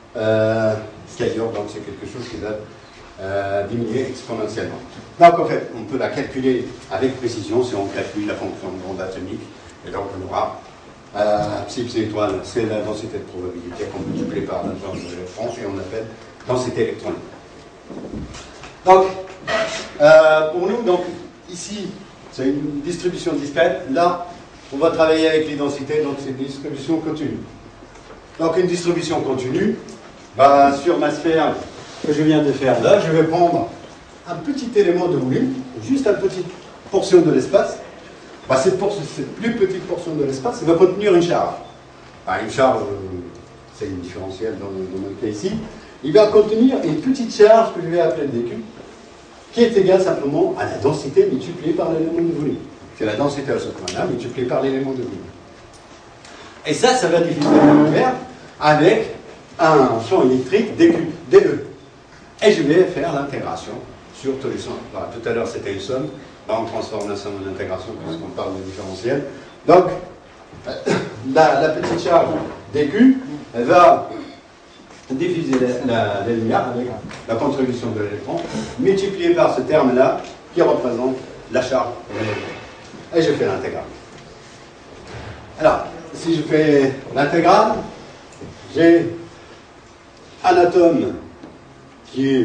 Donc c'est quelque chose qui va diminuer exponentiellement. Donc en fait, on peut la calculer avec précision si on calcule la fonction de onde atomique. Et donc on aura psi étoile, c'est la densité de probabilité qu'on multiplie par la charge de l'électron et on appelle densité électronique. Donc, pour nous, donc, ici, c'est une distribution discrète. Là, on va travailler avec les densités, donc c'est une distribution continue. Donc une distribution continue, bah, sur ma sphère que je viens de faire là, je vais prendre un petit élément de volume, juste une petite portion de l'espace. Bah, cette plus petite portion de l'espace va contenir une charge. Bah, une charge, c'est une différentielle dans le cas ici. Il va contenir une petite charge que je vais appeler dQ, qui est égale simplement à la densité multipliée par l'élément de volume. C'est la densité à ce point-là multipliée par l'élément de volume. Et ça va diffuser la lumière avec un champ électrique DE. Et je vais faire l'intégration sur tous les sons. Voilà, tout à l'heure c'était une somme, là on transforme la somme en intégration puisqu'on parle de différentiel. Donc, la petite charge DQ, elle va diffuser la lumière avec la contribution de l'électron, multipliée par ce terme-là qui représente la charge de l'électron. Et je fais l'intégrale. Alors, si je fais l'intégrale, j'ai un atome qui est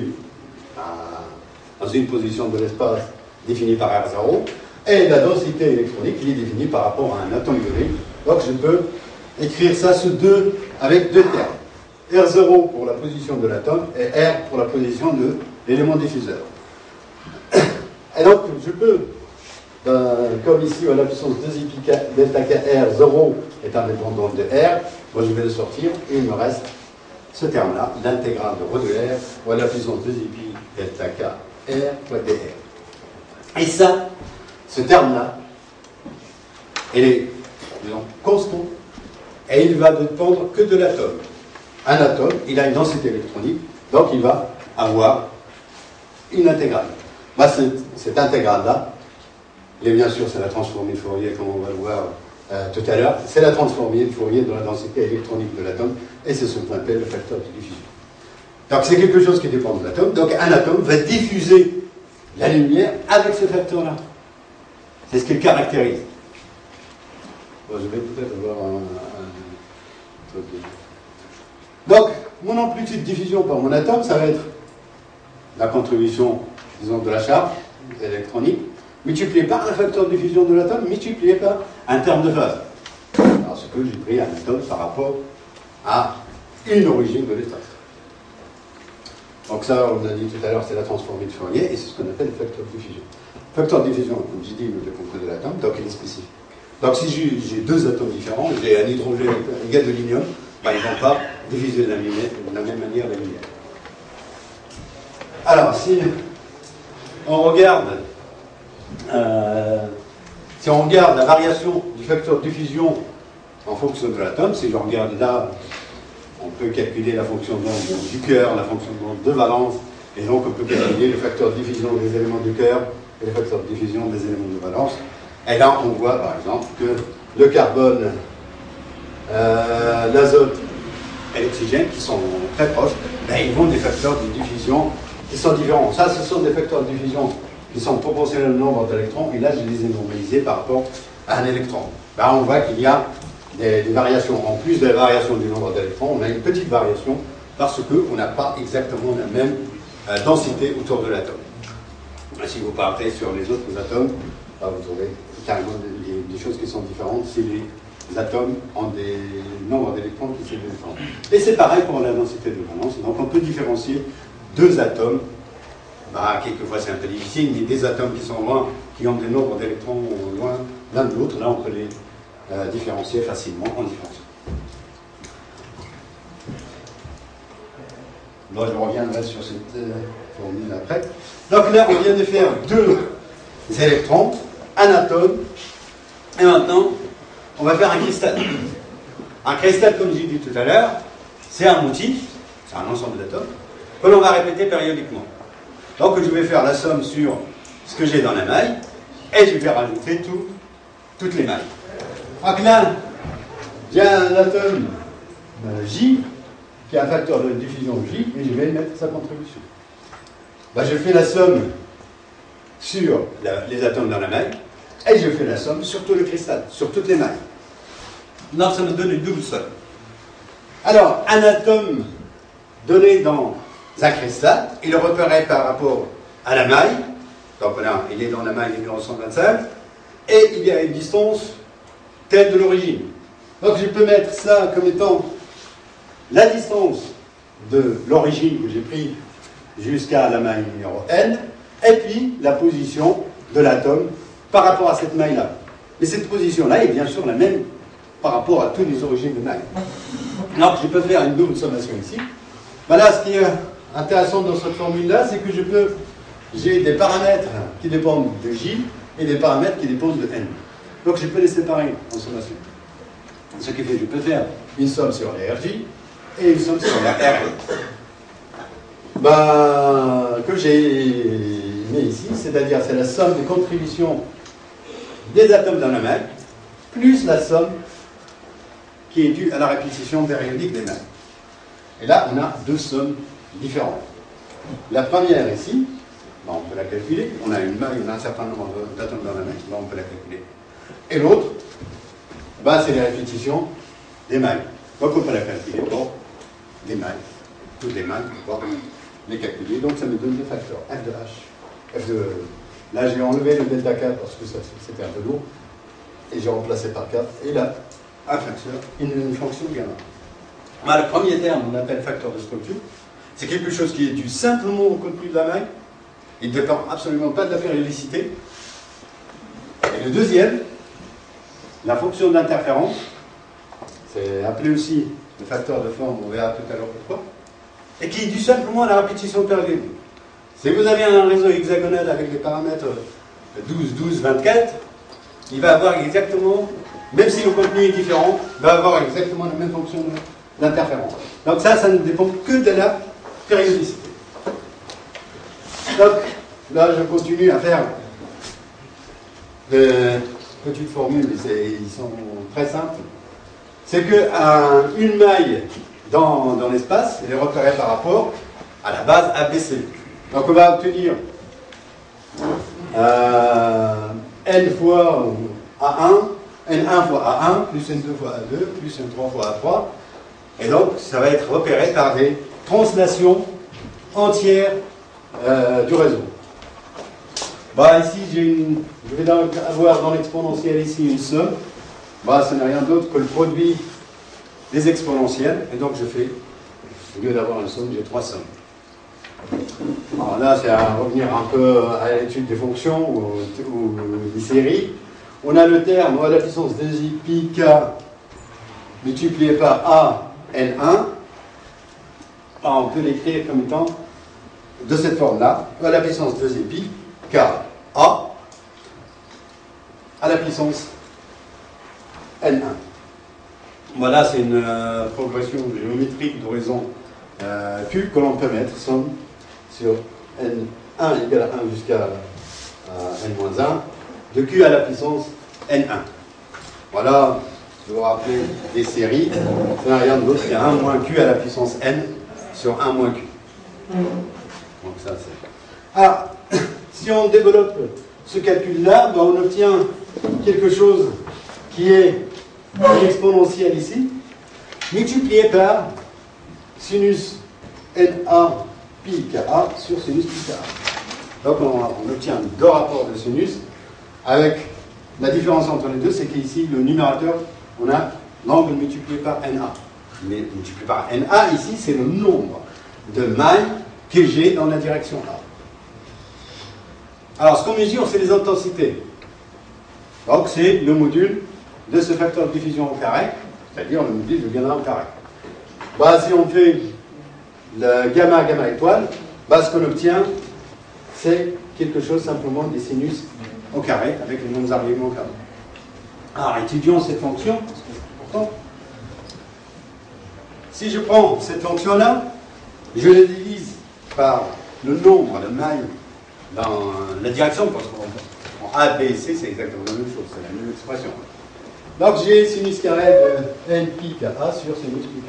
dans une position de l'espace définie par R0 et la densité électronique qui est définie par rapport à un atome donné. Donc je peux écrire ça avec deux termes. R0 pour la position de l'atome et R pour la position de l'élément diffuseur. Et donc je peux, comme ici à la puissance 2pi delta K R, 0 est indépendant de R, moi je vais le sortir et il me reste ce terme-là, l'intégrale de ρ de R, ou à la puissance 2pi delta K R fois dr. Et ça, ce terme-là, il est, disons, constant, et il va dépendre que de l'atome. Un atome, il a une densité électronique, donc il va avoir une intégrale. Moi, cette intégrale-là, et bien sûr, c'est la transformée de Fourier, comme on va le voir tout à l'heure, c'est la transformée de Fourier de la densité électronique de l'atome, et c'est ce qu'on appelle le facteur de diffusion. Donc c'est quelque chose qui dépend de l'atome, donc un atome va diffuser la lumière avec ce facteur-là. C'est ce qu'il caractérise. Bon, je vais peut-être avoir un truc. Donc, mon amplitude de diffusion par mon atome, ça va être la contribution, disons, de la charge électronique, multiplié par le facteur de diffusion de l'atome, multiplié par un terme de phase. Parce que j'ai pris un atome par rapport à une origine de l'espace. Donc ça, on a dit tout à l'heure, c'est la transformée de Fourier, et c'est ce qu'on appelle le facteur de diffusion. Le facteur de diffusion, comme j'ai dit, il est composé de l'atome, donc il est spécifique. Donc si j'ai deux atomes différents, j'ai un hydrogène égal de l'hélium, ils ne vont pas diffuser de la même manière la lumière. Alors, si on regarde la variation du facteur de diffusion en fonction de l'atome, si je regarde là, on peut calculer la fonction d'onde du cœur, la fonction d'onde de valence, et donc on peut calculer le facteur de diffusion des éléments du cœur et le facteur de diffusion des éléments de valence. Et là, on voit par exemple que le carbone, l'azote et l'oxygène, qui sont très proches, ben, ils vont des facteurs de diffusion qui sont différents. Ça, ce sont des facteurs de diffusion qui sont proportionnels au nombre d'électrons, et là, je les ai normalisés par rapport à un électron. Ben, on voit qu'il y a des variations. En plus de la variation du nombre d'électrons, on a une petite variation parce qu'on n'a pas exactement la même densité autour de l'atome. Si vous partez sur les autres atomes, ben, vous trouvez carrément des choses qui sont différentes si les atomes ont des nombres d'électrons qui sont différents. Et c'est pareil pour la densité de valence. Donc on peut différencier deux atomes. Bah, quelquefois c'est un peu difficile, mais des atomes qui sont loin, qui ont des nombres d'électrons loin l'un de l'autre, là on peut les différencier facilement en différenciant. Bon, je reviendrai sur cette formule après. Donc là, on vient de faire deux électrons, un atome, et maintenant, on va faire un cristal. Un cristal, comme j'ai dit tout à l'heure, c'est un motif, c'est un ensemble d'atomes, que l'on va répéter périodiquement. Donc je vais faire la somme sur ce que j'ai dans la maille, et je vais rajouter toutes les mailles. Donc là, j'ai un atome J, qui a un facteur de diffusion J, et je vais mettre sa contribution. Ben, je fais la somme sur les atomes dans la maille, et je fais la somme sur tout le cristal, sur toutes les mailles. Donc ça me donne une double somme. Alors, un atome donné dans un cristal, il est repéré par rapport à la maille, donc là, il est dans la maille numéro 125, et il y a une distance telle de l'origine. Donc je peux mettre ça comme étant la distance de l'origine que j'ai pris jusqu'à la maille numéro n, et puis la position de l'atome par rapport à cette maille-là. Mais cette position-là est bien sûr la même par rapport à toutes les origines de maille. Donc je peux faire une double sommation ici. Voilà, ce qui est intéressant dans cette formule-là, c'est que j'ai des paramètres qui dépendent de J et des paramètres qui dépendent de N. Donc je peux les séparer en sommation. Ce qui fait que je peux faire une somme sur la RJ et une somme sur la R. Que j'ai mis ici, c'est-à-dire c'est la somme des contributions des atomes dans la maille, plus la somme qui est due à la répétition périodique des mailles. Et là, on a deux sommes différentes. La première ici, on peut la calculer, on a une maille, on a un certain nombre d'atomes dans la maille, là on peut la calculer. Et l'autre, c'est les répétitions des mailles. Donc on peut la calculer pour des mailles, toutes les mailles, pour les calculer. Donc ça me donne des facteurs f de h, f de... Là j'ai enlevé le delta k parce que c'était un peu lourd, et j'ai remplacé par 4, et là, un facteur, une fonction gamma. Le premier terme, on appelle facteur de structure. C'est quelque chose qui est dû simplement au contenu de la maille. Il ne dépend absolument pas de la périodicité. Et le deuxième, la fonction d'interférence, c'est appelé aussi le facteur de forme, on verra tout à l'heure pourquoi, et qui est dû simplement à la répétition périodique. Si vous avez un réseau hexagonal avec des paramètres 12, 12, 24, il va avoir exactement, même si le contenu est différent, il va avoir exactement la même fonction d'interférence. Donc ça ne dépend que de la périodicité. Donc, là, je continue à faire des petites formules, ils sont très simples. C'est qu'une maille dans l'espace, elle est repérée par rapport à la base ABC. Donc, on va obtenir n fois A1, n1 fois A1, plus n2 fois A2, plus n3 fois A3. Et donc, ça va être repéré par des translations entières du réseau. Ici, je vais donc avoir dans l'exponentielle ici une somme. Ce n'est rien d'autre que le produit des exponentielles. Et donc, je fais, au lieu d'avoir une somme, j'ai trois sommes. Alors là, c'est à revenir un peu à l'étude des fonctions ou des séries. On a le terme à la puissance 2i pi k multiplié par a N1, on peut l'écrire comme étant de cette forme-là, à la puissance 2 pi, Ka à la puissance N1. Voilà, c'est une progression géométrique d'horizon Q que l'on peut mettre somme sur N1 égale à 1 jusqu'à N-1 de Q à la puissance N1. Voilà, je vous rappelle des séries, ça n'a rien d'autre qu'un 1 moins Q à la puissance N sur 1 moins Q. Donc ça c'est... Alors, si on développe ce calcul-là, ben on obtient quelque chose qui est une exponentielle ici, multiplié par sinus NA pi Ka sur sinus pi Ka. Donc on obtient deux rapports de sinus avec la différence entre les deux, c'est qu'ici le numérateur, on a l'angle multiplié par NA. Mais multiplié par NA, ici, c'est le nombre de mailles que j'ai dans la direction A. Alors, ce qu'on mesure, c'est les intensités. Donc, c'est le module de ce facteur de diffusion au carré, c'est-à-dire le module de gamma au carré. Bah, si on fait le gamma étoile, bah, ce qu'on obtient, c'est quelque chose simplement des sinus au carré, avec les mêmes arguments au carré. Alors, étudions cette fonction, parce que c'est important. Si je prends cette fonction-là, je la divise par le nombre de mailles dans la direction, parce qu'en A, B, C, c'est exactement la même chose, c'est la même expression. Donc j'ai sinus carré de n pi Ka sur sinus pi Ka,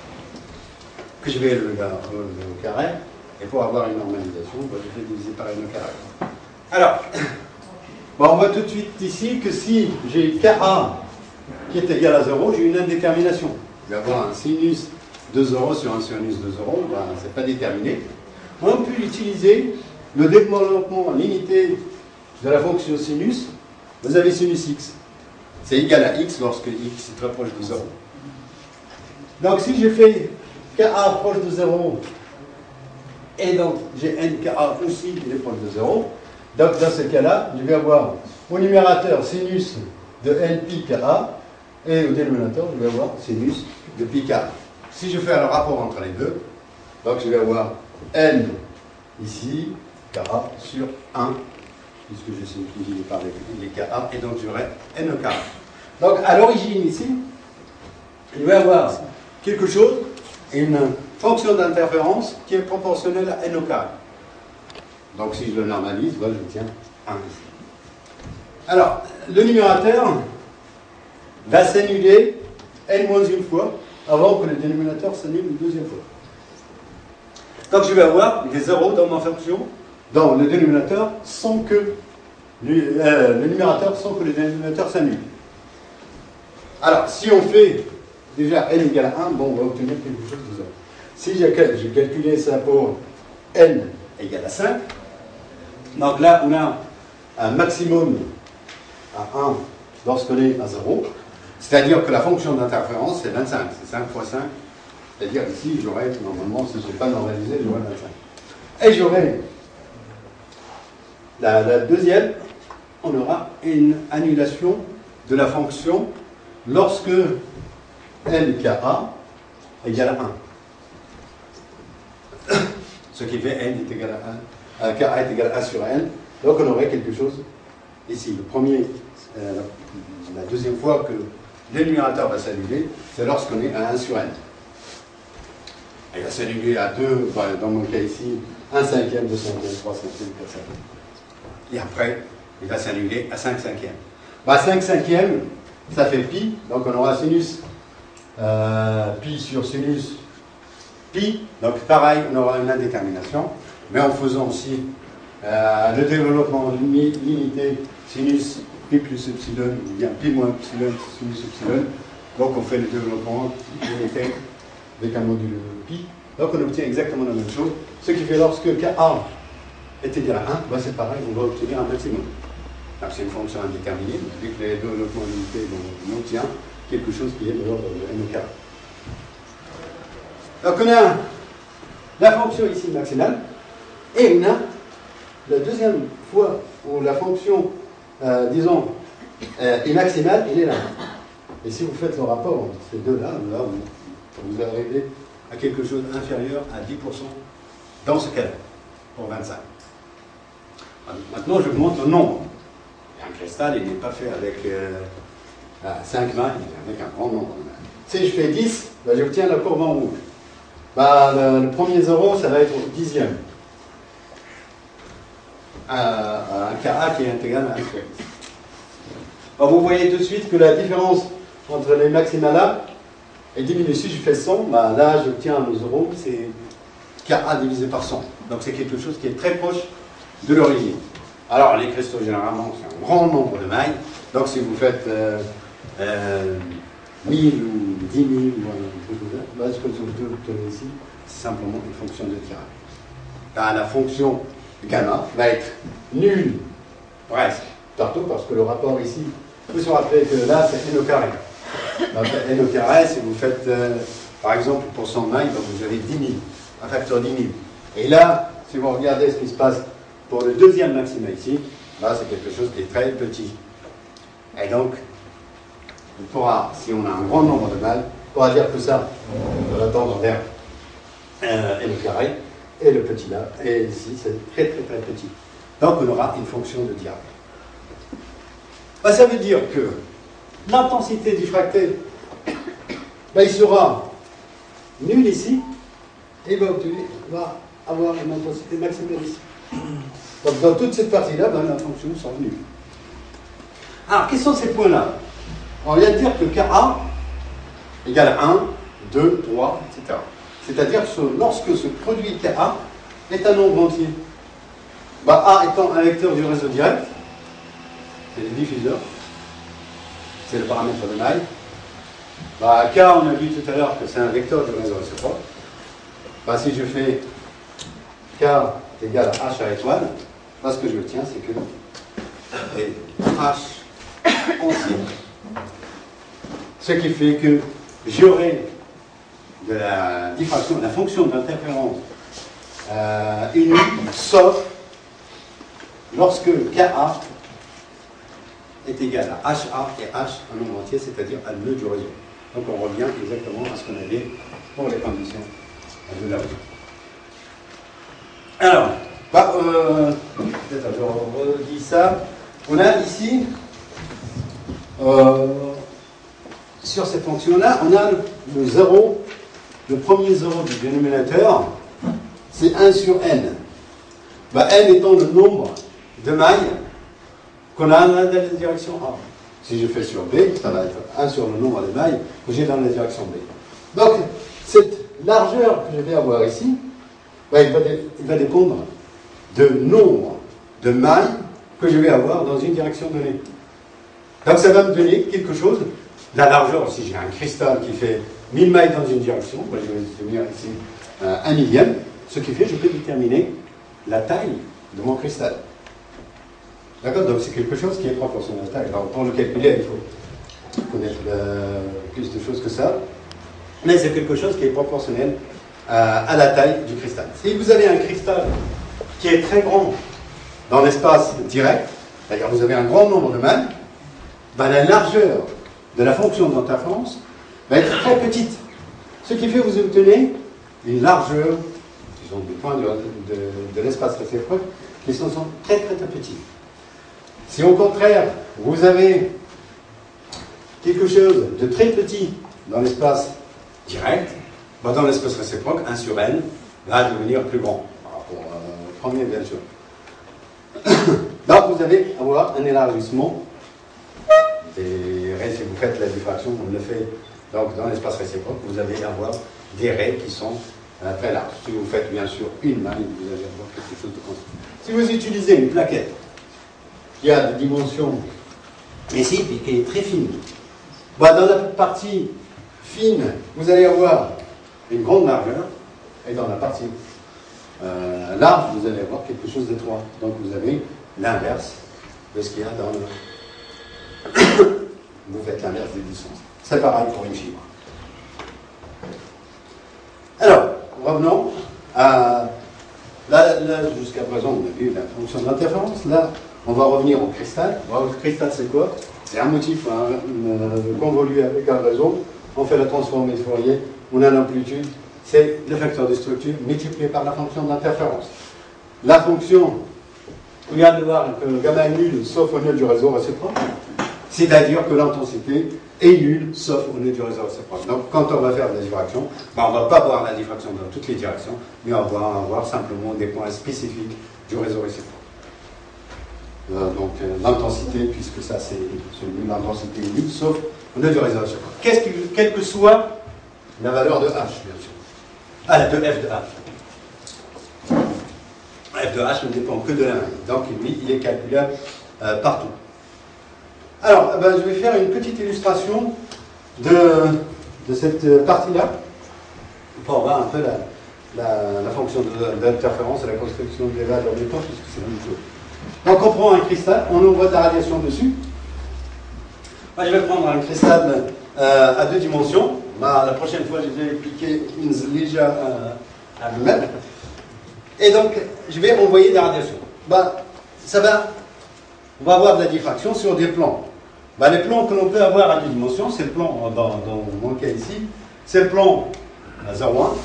que je vais le au carré, et pour avoir une normalisation, ben, je vais diviser par n au carré. Alors, bon, on voit tout de suite ici que si j'ai Ka qui est égal à 0, j'ai une indétermination. Je vais avoir un sinus de 0 sur un sinus de 0, ben, c'est pas déterminé. On peut utiliser le développement limité de la fonction sinus. Vous avez sinus x. C'est égal à x lorsque x est très proche de 0. Donc si je fais Ka proche de 0, et donc j'ai nka aussi qui est proche de 0, donc dans ce cas-là, je vais avoir au numérateur sinus de n pi Ka, et au dénominateur, je vais avoir sinus de pi Ka. Si je fais le rapport entre les deux, donc je vais avoir n ici, Ka sur 1, puisque je simplifie par les Ka, et donc j'aurai n au carré. Donc à l'origine ici, je vais avoir quelque chose, une fonction d'interférence qui est proportionnelle à n au carré. Donc si je le normalise, voilà, j'obtiens 1 ici. Alors, le numérateur va s'annuler n-1 fois avant que le dénominateur s'annule une deuxième fois. Donc je vais avoir des zéros dans ma fonction, dans le dénominateur, sans que le numérateur, sans que le dénominateur s'annule. Alors, si on fait déjà n égale à 1, bon, on va obtenir quelque chose de 0. Si j'ai calculé ça pour n égale à 5, donc là, on a un maximum à 1 lorsqu'on est à 0, c'est-à-dire que la fonction d'interférence, c'est 25, c'est 5 fois 5, c'est-à-dire ici, j'aurais, normalement, si je n'ai pas normalisé, j'aurais 25. Et j'aurai la deuxième, on aura une annulation de la fonction lorsque nka égale à 1. Ce qui fait n est égal à 1, ka est égal à 1 sur n. Donc on aurait quelque chose ici. Le premier, la deuxième fois que le numérateur va s'annuler, c'est lorsqu'on est à 1 sur n. Il va s'annuler à 2, dans mon cas ici, 1 cinquième, 2 cinquièmes, 3 cinquièmes, 4 cinquièmes. Et après, il va s'annuler à 5 cinquièmes. 5 cinquièmes, ça fait pi, donc on aura sinus pi sur sinus pi, donc pareil, on aura une indétermination, mais en faisant aussi le développement limité sinus pi plus epsilon, ou bien pi moins epsilon sinus epsilon, donc on fait le développement limité avec un module pi, donc on obtient exactement la même chose, ce qui fait lorsque Ka est égal à 1, c'est pareil, on va obtenir un maximum. Donc c'est une fonction indéterminée, vu que les développements limités, on obtient quelque chose qui est de l'ordre de n au carré. Donc on a la fonction ici maximale, et on a la deuxième fois où la fonction, disons, est maximale, elle est là. Et si vous faites le rapport entre ces deux-là, là, vous Vous arrivez à quelque chose d'inférieur à 10% dans ce cas-là, pour 25. Maintenant, je vous montre le nombre. Un cristal, il n'est pas fait avec 5 mailles, il est avec un grand nombre de mailles. Si je fais 10, ben, j'obtiens la courbe en rouge. Ben, le premier 0, ça va être au dixième. Un Ka qui est égal à 1 sur 10. Alors, vous voyez tout de suite que la différence entre les maximales est diminuée. Si je fais 100, ben, là, j'obtiens le 0, c'est Ka divisé par 100. Donc, c'est quelque chose qui est très proche de l'origine. Alors, les cristaux, généralement, c'est un grand nombre de mailles. Donc, si vous faites 1000 ou 10 000, ou ce que vous obtenez ici, c'est simplement une fonction de tirage. La fonction gamma va être nulle, presque, partout, parce que le rapport ici, il faut se rappeler que là, c'est n au carré. Donc, n au carré, si vous faites, par exemple, pour 100 mailles, donc vous avez 10 000, un facteur 10 000. Et là, si vous regardez ce qui se passe pour le deuxième maxima ici, là, c'est quelque chose qui est très petit. Et donc, on pourra, si on a un grand nombre de mailles, on pourra dire que ça, on va tendre vers n au carré, et le petit là, et ici, c'est très petit. Donc, on aura une fonction de diable. Ben, ça veut dire que l'intensité du fractal, ben, il sera nul ici, et va avoir une intensité maximale ici. Donc, dans toute cette partie-là, ben, la fonction sera nulle. Alors, quels sont ces points-là? On vient de dire que Ka égale 1, 2, 3, etc. C'est-à-dire que lorsque ce produit Ka est un nombre entier, bah, A étant un vecteur du réseau direct, c'est le diffuseur, c'est le paramètre de maille. Bah, K, on a vu tout à l'heure que c'est un vecteur du réseau réciproque. Bah, si je fais K égale à H à étoile, là, ce que je tiens, c'est que et H entier. Ce qui fait que j'aurai de la diffraction, la fonction d'interférence unique, sauf lorsque Ka est égal à HA et H un nombre entier, c'est-à-dire à le nœud du réseau. Donc on revient exactement à ce qu'on avait pour les conditions de la réseau. Alors, bah, je redis ça. On a ici, sur cette fonction-là, on a le 0, le premier 0 du dénominateur, c'est 1 sur n. Bah, n étant le nombre de mailles qu'on a dans la direction A. Si je fais sur B, ça va être 1 sur le nombre de mailles que j'ai dans la direction B. Donc, cette largeur que je vais avoir ici, bah, il va dépendre de nombre de mailles que je vais avoir dans une direction donnée. Donc, ça va me donner quelque chose. La largeur, si j'ai un cristal qui fait 1000 mailles dans une direction, bah, je vais obtenir ici 1 millième, ce qui fait que je peux déterminer la taille de mon cristal. D'accord? Donc c'est quelque chose qui est proportionnel à la taille. Alors pour le calculer, il faut connaître plus de choses que ça. Mais c'est quelque chose qui est proportionnel à la taille du cristal. Si vous avez un cristal qui est très grand dans l'espace direct, c'est-à-dire vous avez un grand nombre de mailles, ben la largeur de la fonction d'interférence va être très petite. Ce qui fait que vous obtenez une largeur, disons, du point de l'espace réciproque, qui sont très petits. Si au contraire, vous avez quelque chose de très petit dans l'espace direct, ben dans l'espace réciproque, 1 sur n va devenir plus grand, par rapport au premier, bien sûr. Donc vous allez avoir un élargissement des raies. Si vous faites la diffraction, on le fait donc, dans l'espace réciproque, vous allez avoir des raies qui sont très larges. Si vous faites bien sûr une maille, vous allez avoir quelque chose de constant. Si vous utilisez une plaquette qui a des dimensions ici, et qui est très fine, bah, dans la partie fine, vous allez avoir une grande largeur, et dans la partie large, vous allez avoir quelque chose d'étroit. Donc vous avez l'inverse de ce qu'il y a dans le... Vous faites l'inverse des distances. C'est pareil pour une fibre. Alors, revenons à... Là jusqu'à présent, on a vu la fonction d'interférence. Là, on va revenir au cristal. Le cristal, c'est quoi? C'est un motif convolu avec un réseau on fait la transformée de Fourier, on a l'amplitude, c'est le facteur de structure multiplié par la fonction d'interférence. La fonction, on vient de voir que gamma est nul sauf au nœud du réseau réciproque, c'est-à-dire que l'intensité est nulle sauf au nœud du réseau réciproque. Donc quand on va faire de la diffraction, on ne va pas voir la diffraction dans toutes les directions, mais on va avoir simplement des points spécifiques du réseau réciproque. Donc l'intensité, puisque ça c'est l'intensité est nulle sauf au nœud du réseau réciproque. Quelle que soit la valeur de H, bien sûr. Ah, de F de H. F de H ne dépend que de la main. Donc lui, il est calculable partout. Alors, je vais faire une petite illustration de cette partie-là pour voir un peu la fonction d'interférence et la construction des valeurs en même temps, puisque c'est la même chose. Donc on prend un cristal, on envoie de la radiation dessus. Moi, je vais prendre un cristal à 2 dimensions. La prochaine fois, je vais appliquer une Zlija à lui-même. Et donc, je vais envoyer des radiations. On va avoir de la diffraction sur des plans. Les plans que l'on peut avoir à 2 dimensions, c'est le plan, dans mon cas ici, c'est le plan 0,1.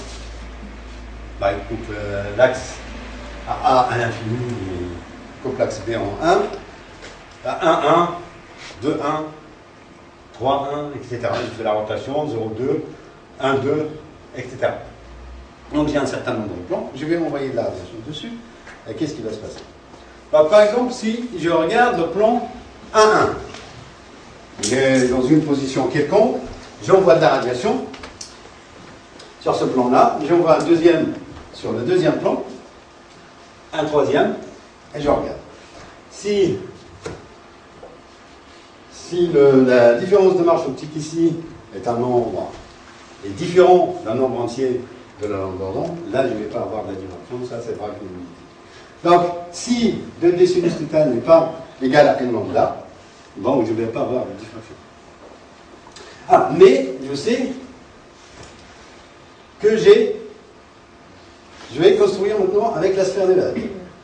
Il coupe l'axe à A à l'infini, il coupe l'axe B en 1. 1, 1, 2, 1, 3, 1, etc. Je fais la rotation, 0, 2, 1, 2, etc. Donc j'ai un certain nombre de plans, je vais m'envoyer de la radiation dessus, et qu'est-ce qui va se passer? Par exemple, si je regarde le plan 1, 1, il est dans une position quelconque, j'envoie de la radiation sur ce plan-là, j'envoie un deuxième sur le deuxième plan, un troisième, et je regarde. Si la différence de marche optique ici est un nombre est différent d'un nombre entier de la longueur d'onde, là je ne vais pas avoir de la diffraction, ça c'est vrai que donc si 2D sinus θ n'est pas égal à n lambda, donc je ne vais pas avoir de diffraction. Mais je sais que je vais construire maintenant avec la sphère des vagues.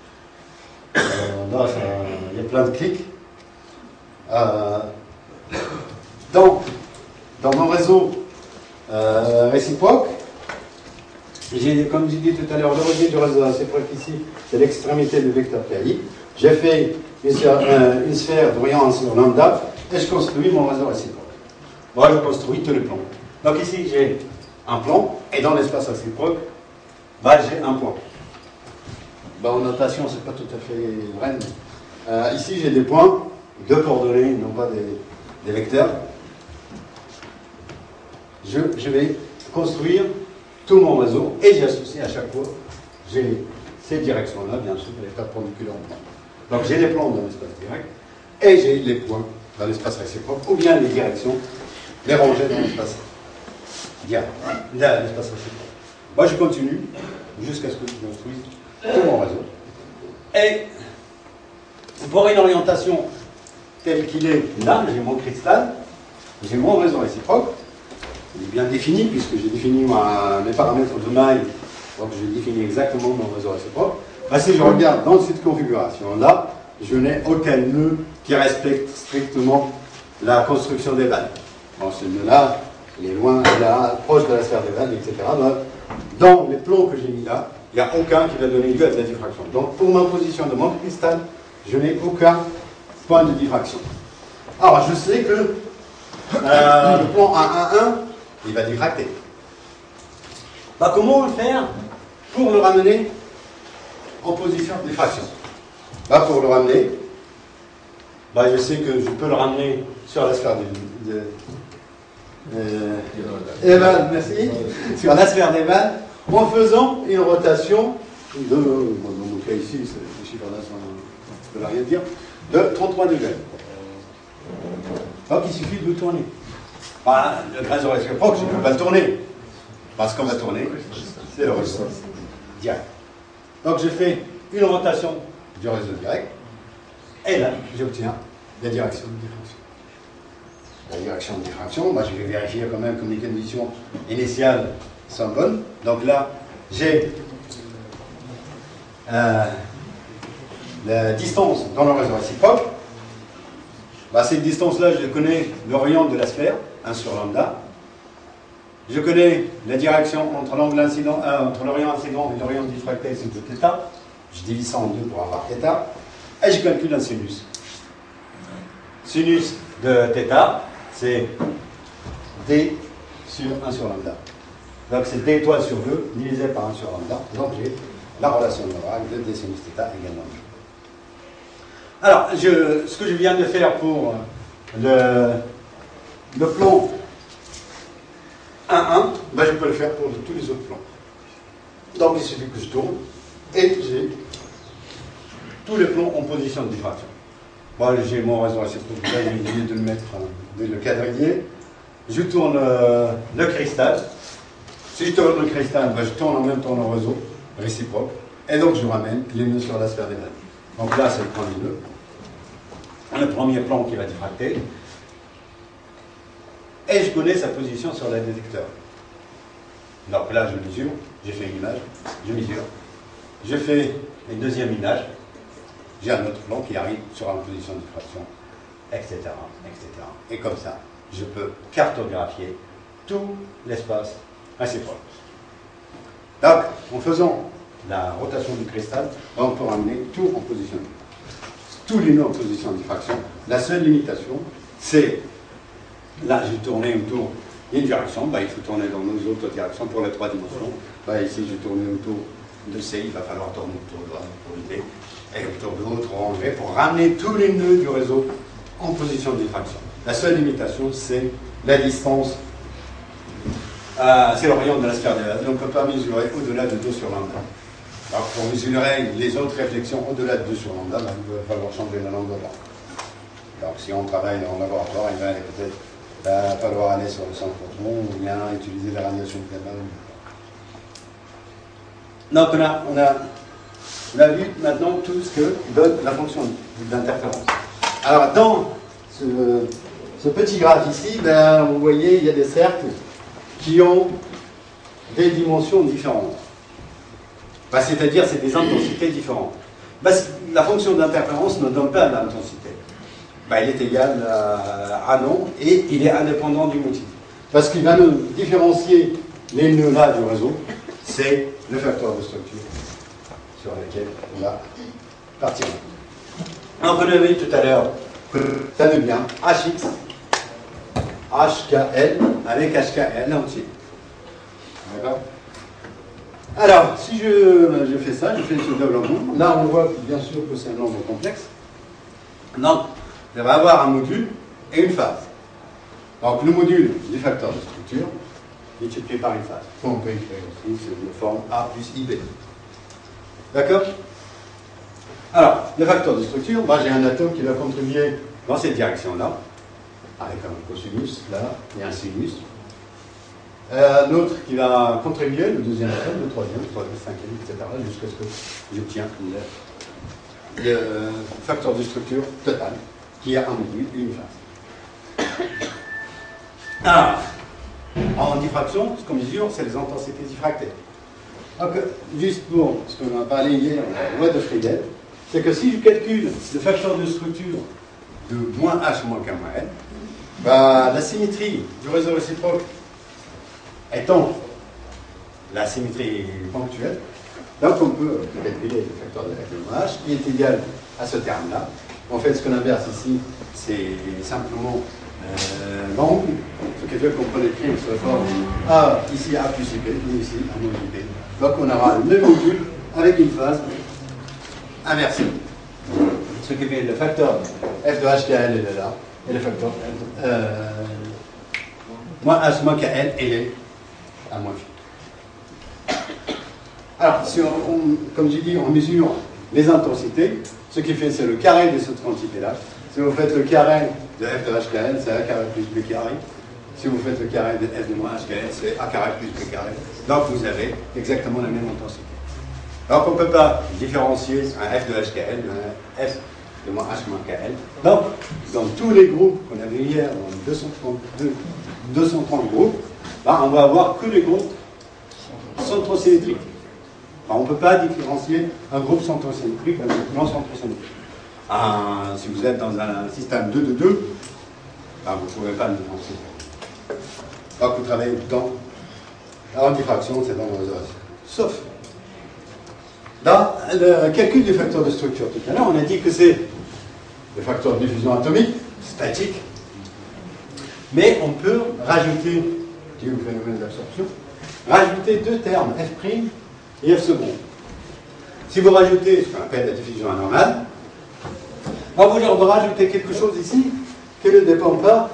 Là, il y a plein de clics. Dans mon réseau réciproque, comme j'ai dit tout à l'heure, l'origine du réseau réciproque ici, c'est l'extrémité du vecteur KI. J'ai fait une sphère d'Orient sur lambda et je construis mon réseau réciproque. Moi, je construis tous les plans. Donc ici, j'ai un plan et dans l'espace réciproque, j'ai un point. En notation, c'est pas tout à fait vrai. Mais, ici, j'ai des points de coordonnées, non pas des vecteurs. Je vais construire tout mon réseau et j'associe à chaque fois, j'ai ces directions-là, bien sûr, les perpendiculaires en plan. Donc j'ai les plans dans l'espace direct et j'ai les points dans l'espace réciproque ou bien les directions, les rangées dans l'espace direct, l'espace réciproque. Moi je continue jusqu'à ce que je construise tout mon réseau. Et pour une orientation telle qu'il est là, j'ai mon cristal, j'ai mon réseau réciproque. Il est bien défini, puisque j'ai défini mes paramètres de maille, donc j'ai défini exactement mon réseau réciproque. Si je regarde dans cette configuration-là, je n'ai aucun nœud qui respecte strictement la construction des vannes. Ce nœud-là, il est loin, il est proche de la sphère des vannes, etc. Dans les plans que j'ai mis là, il n'y a aucun qui va donner lieu à de la diffraction. Donc pour ma position de mon cristal, je n'ai aucun point de diffraction. Alors je sais que le plan 1-1-1, il va diffracter. Comment le faire pour le ramener en position de diffraction? Pour le ramener, je sais que je peux le ramener sur la sphère des vannes, merci, sur la sphère des vannes, en faisant une rotation de, dans mon cas ici, ces chiffres-là ne veulent rien dire, de 33 degrés. Donc il suffit de le tourner. Le réseau réciproque, je ne peux pas le tourner. Parce qu'on va tourner, c'est le réseau direct. Donc je fais une rotation du réseau direct, et là, j'obtiens la direction de diffraction. La direction de diffraction, je vais vérifier quand même que mes conditions initiales sont bonnes. Donc là, j'ai la distance dans le réseau réciproque. Cette distance-là, je connais l'orient de la sphère, 1 sur lambda. Je connais la direction entre l'angle incident, entre l'orient incident et l'orient diffracté, c'est de θ. Je divise ça en deux pour avoir θ. Et je calcule un sinus. Sinus de θ, c'est d sur 1 sur lambda. Donc c'est d étoile sur 2 divisé par 1 sur lambda. Donc j'ai la relation de règle de d sinus θ également. Alors, ce que je viens de faire pour le plan 1,1, ben je peux le faire pour tous les autres plans. Donc il suffit que je tourne et j'ai tous les plans en position de diffraction. Moi j'ai mon réseau réciproque, là j'ai oublié de le mettre, de le quadriller. Je tourne le cristal. Si je tourne le cristal, ben je tourne en même temps le réseau réciproque. Et donc je ramène les nœuds sur la sphère des nœuds. Donc là c'est le premier nœud. Le premier plan qui va diffracter. Et je connais sa position sur le détecteur. Donc là, je mesure, j'ai fait une image, je mesure. Je fais une deuxième image, j'ai un autre plan qui arrive sur une position de diffraction, etc., etc. Et comme ça, je peux cartographier tout l'espace réciproque. Donc, en faisant la rotation du cristal, on peut ramener tout en position de diffraction. Tous les nœuds en position de diffraction. La seule limitation, c'est là, j'ai tourné autour d'une direction, bah, il faut tourner dans nos autres directions pour les 3 dimensions. Bah, ici, j'ai tourné autour de C, il va falloir tourner autour de A pour D, et autour de l'autre rangée pour ramener tous les nœuds du réseau en position de diffraction. La seule limitation, c'est la distance, c'est l'orient de la sphère des laser. On ne peut pas mesurer au-delà de 2 sur lambda. Alors, pour mesurer les autres réflexions au-delà de 2 sur lambda, bah, il va falloir changer la longueur d'onde. Donc, si on travaille en laboratoire, il va peut-être il va falloir aller sur le centre photon ou bien utiliser la radiation de gamma. Donc on a vu maintenant tout ce que donne la fonction d'interférence. Alors dans ce petit graphe ici, ben, vous voyez il y a des cercles qui ont des dimensions différentes. Ben, c'est-à-dire c'est des intensités différentes. Ben, la fonction d'interférence ne donne pas l'intensité. Ben, il est égal à non et il est indépendant du motif. Parce qu'il va nous différencier les nœuds là du réseau, c'est le facteur de structure sur lequel on va partir. Donc on a vu tout à l'heure, ça devient HX, HKL avec HKL entier. D'accord? Alors, si je fais ça, je fais ce développement, là on voit bien sûr que c'est un nombre complexe. Donc, il va avoir un module et une phase. Donc le module du facteur de structure multiplié par une phase. On peut écrire aussi sous la forme A plus IB. D'accord? Alors, le facteur de structure, moi j'ai un atome qui va contribuer dans cette direction-là, avec un cosinus là et un sinus. L'autre qui va contribuer, le deuxième atome, le troisième, le cinquième, etc., jusqu'à ce que j'obtiens le facteur de structure total, qui a un module et une phase. Alors, en diffraction, ce qu'on mesure, c'est les intensités diffractées. Donc, juste pour ce qu'on a parlé hier, la loi de Friedel, c'est que si je calcule le facteur de structure de moins H moins K moins L, bah, la symétrie du réseau réciproque étant la symétrie ponctuelle, donc on peut calculer le facteur de moins H qui est égal à ce terme-là. En fait, ce qu'on inverse ici, c'est simplement l'angle, ce qui fait qu'on peut l'écrire sur la forme A, ici A plus IP, et ici A moins IP. Donc on aura le même module avec une phase inversée. Ce qui fait le facteur F de HKL est là, et le facteur moins H moins KL est à moins phi. Alors, si comme j'ai dit, on mesure les intensités, ce qui fait c'est le carré de cette quantité-là. Si vous faites le carré de F de HKL, c'est A carré plus B carré. Si vous faites le carré de F de moins HKL, c'est A carré plus B carré. Donc vous avez exactement la même intensité. Donc on ne peut pas différencier un F de HKL d'un F de moins H moins KL. Donc, dans tous les groupes qu'on a vu hier, dans 230 groupes, bah, on va avoir que les groupes centrosymétriques. On ne peut pas différencier un groupe centrosymétrique d'un groupe non centrosymétrique. Si vous êtes dans un système 2 de 2, ben vous ne pouvez pas le différencier. Donc vous travaillez dans En diffraction, c'est dans le réseau. Sauf dans le calcul du facteur de structure tout à l'heure, on a dit que c'est le facteur de diffusion atomique, statique, mais on peut rajouter, dû au phénomène d'absorption, rajouter deux termes, F' et F second. Si vous rajoutez ce qu'on appelle la diffusion anormale, on va rajouter quelque chose ici qui ne dépend pas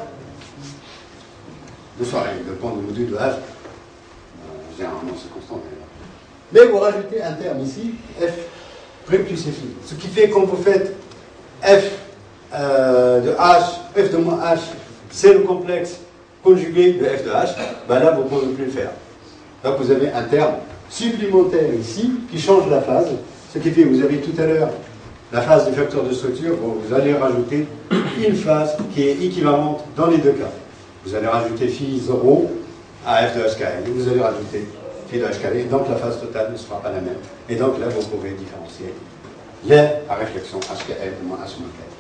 de soi, il dépend du module de H. Généralement, c'est constant. Mais vous rajoutez un terme ici, F' plus F'. Ce qui fait que quand vous faites F de H, F de moins H, c'est le complexe conjugué de F de H, ben là, vous ne pouvez plus le faire. Donc, vous avez un terme supplémentaire ici qui change la phase. Ce qui fait que vous avez tout à l'heure la phase du facteur de structure, vous allez rajouter une phase qui est équivalente dans les deux cas. Vous allez rajouter phi 0 à F de H carré. Vous allez rajouter phi de H carré, donc la phase totale ne sera pas la même. Et donc là, vous pouvez différencier la réflexion H carré moins H moins carré.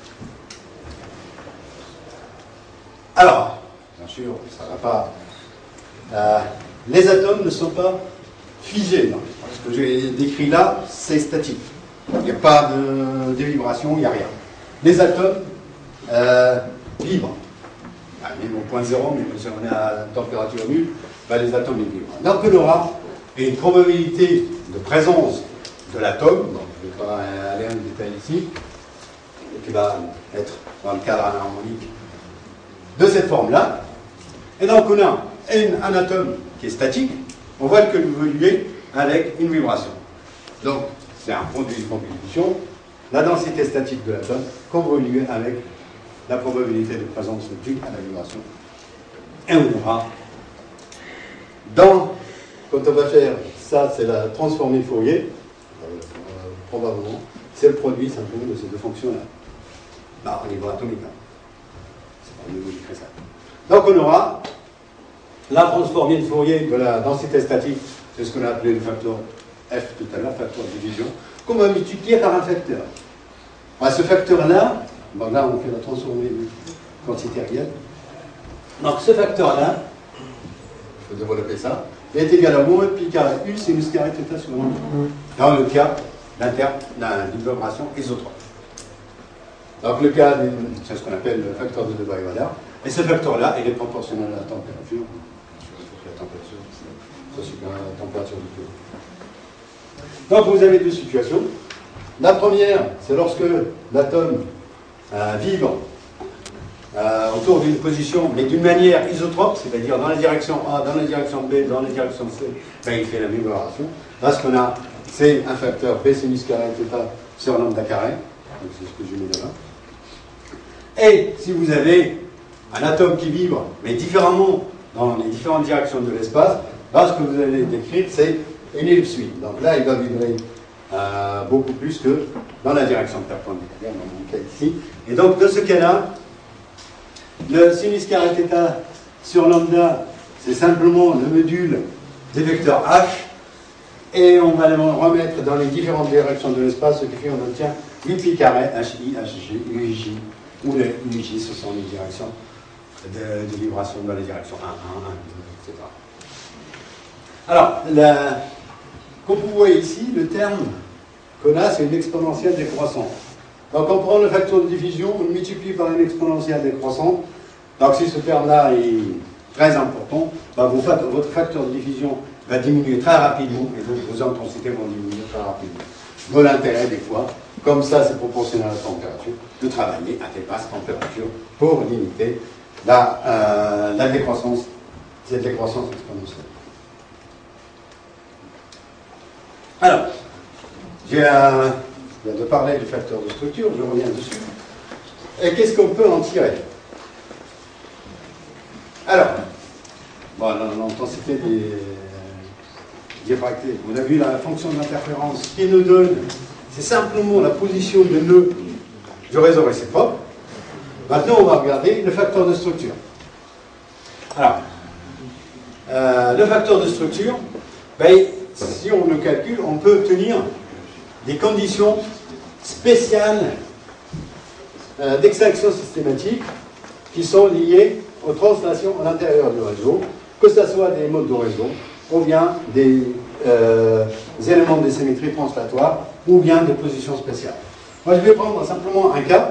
Alors, bien sûr, ça ne va pas. Les atomes ne sont pas figés. Non. Ce que j'ai décrit là, c'est statique. Il n'y a pas de vibration, il n'y a rien. Les atomes vibrent. Même au point zéro, mais si on est à température nulle, ben les atomes vibrent. Donc on aura une probabilité de présence de l'atome, donc je ne vais pas aller en détail ici, qui va être dans le cadre anharmonique de cette forme-là. Et donc on a un atome qui est statique, on voit que évoluer avec une vibration. Donc c'est un produit de compétition, la densité statique de l'atome convolue avec la probabilité de présence due à la vibration. Et on aura quand on va faire ça, c'est la transformée Fourier, probablement, c'est le produit simplement de ces deux fonctions-là. Bah, au niveau atomique. C'est pas au niveau du cristal. Donc on aura la transformée de Fourier de la densité statique, c'est ce qu'on a appelé le facteur F tout à l'heure, facteur de division, qu'on va multiplier par un facteur. Alors, ce facteur-là, bon, là on fait la transformée de quantité réelle. Donc ce facteur-là, il faut développer ça, est égal à moins pi carré U sinus carré θ sur 1. Dans le cas d'une vibration isotrope. Donc le cas, c'est ce qu'on appelle le facteur de Debye-Waller. Et ce facteur-là, il est proportionnel à la température. Il faut que la température soit supérieure à la température du feu. Donc vous avez deux situations. La première, c'est lorsque l'atome vibre autour d'une position, mais d'une manière isotrope, c'est-à-dire dans la direction A, dans la direction B, dans la direction C, ben, il fait la même vibration. Là, ce qu'on a, c'est un facteur B sinus carré θ sur lambda carré. Donc c'est ce que j'ai mis là. Et si vous avez un atome qui vibre, mais différemment dans les différentes directions de l'espace, là, ce que vous allez décrire, c'est une ellipsoïde. Donc là, il va vibrer beaucoup plus que dans la direction perpendiculaire, dans mon cas ici. Et donc, dans ce cas-là, le sinus carré θ sur lambda, c'est simplement le module des vecteurs H, et on va le remettre dans les différentes directions de l'espace, ce qui fait qu'on obtient 8 pi carré HI, HG, UJ, où les UJ, ce sont les directions de vibration dans les directions 1, 1, 1, 2, etc. Alors, comme vous voyez ici, le terme qu'on a, c'est une exponentielle décroissante. Donc on prend le facteur de diffusion, on le multiplie par une exponentielle décroissante. Donc si ce terme-là est très important, ben votre facteur de diffusion va diminuer très rapidement, et donc vos intensités vont diminuer très rapidement. D'où l'intérêt des fois, comme ça c'est proportionnel à la température, de travailler à des basses températures pour limiter la décroissance, cette décroissance exponentielle. Alors, je viens de parler du facteur de structure, je reviens dessus. Et qu'est-ce qu'on peut en tirer? Alors, bon, l'intensité des diffractés, on a vu la fonction d'interférence qui nous donne, c'est simplement la position de nœud du réseau réciproque. Maintenant, on va regarder le facteur de structure. Alors, le facteur de structure, ben, si on le calcule, on peut obtenir des conditions spéciales d'extraction systématique qui sont liées aux translations à l'intérieur du réseau, que ce soit des modes de réseau, ou bien des éléments de symétrie translatoire, ou bien des positions spéciales. Moi, je vais prendre simplement un cas.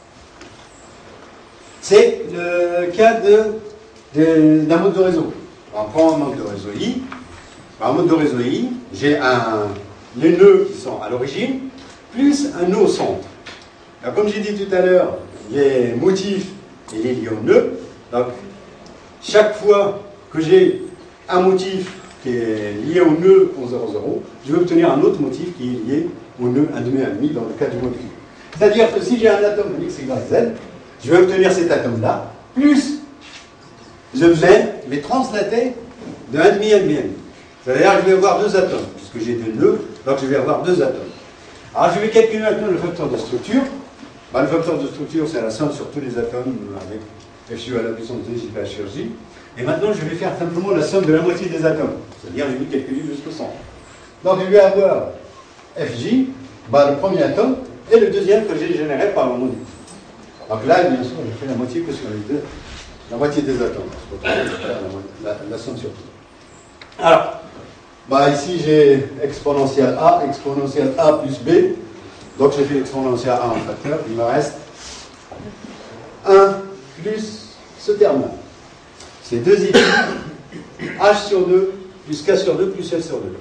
C'est le cas d'un mode de réseau. On prend un mode de réseau I. Un mode de réseau I, j'ai les nœuds qui sont à l'origine, plus un nœud au centre. Alors, comme j'ai dit tout à l'heure, les motifs, il est lié au nœud. Donc, chaque fois que j'ai un motif qui est lié au nœud en 0,0, je vais obtenir un autre motif qui est lié au nœud 1,5 dans le cas du mode I. C'est-à-dire que si j'ai un atome X, Y, Z, je vais obtenir cet atome-là, plus le même, mais translaté de 1,5. C'est-à-dire que je vais avoir deux atomes, puisque j'ai deux nœuds, donc je vais avoir deux atomes. Alors je vais calculer maintenant le facteur de structure. Le facteur de structure, c'est la somme sur tous les atomes avec FU à la puissance 2 J sur J. Et maintenant, je vais faire simplement la somme de la moitié des atomes. C'est-à-dire, je vais calculer jusqu'au centre. Donc, je vais avoir FJ, le premier atome, et le deuxième que j'ai généré par le module. Donc là, bien sûr, je fais la moitié que sur les deux, la moitié des atomes. La somme sur tout. Alors, ici, j'ai exponentielle A plus B. Donc, j'ai fait l'exponentielle A en facteur. Il me reste 1 plus ce terme-là. C'est 2 ici, H sur 2, plus K sur 2, plus L sur 2.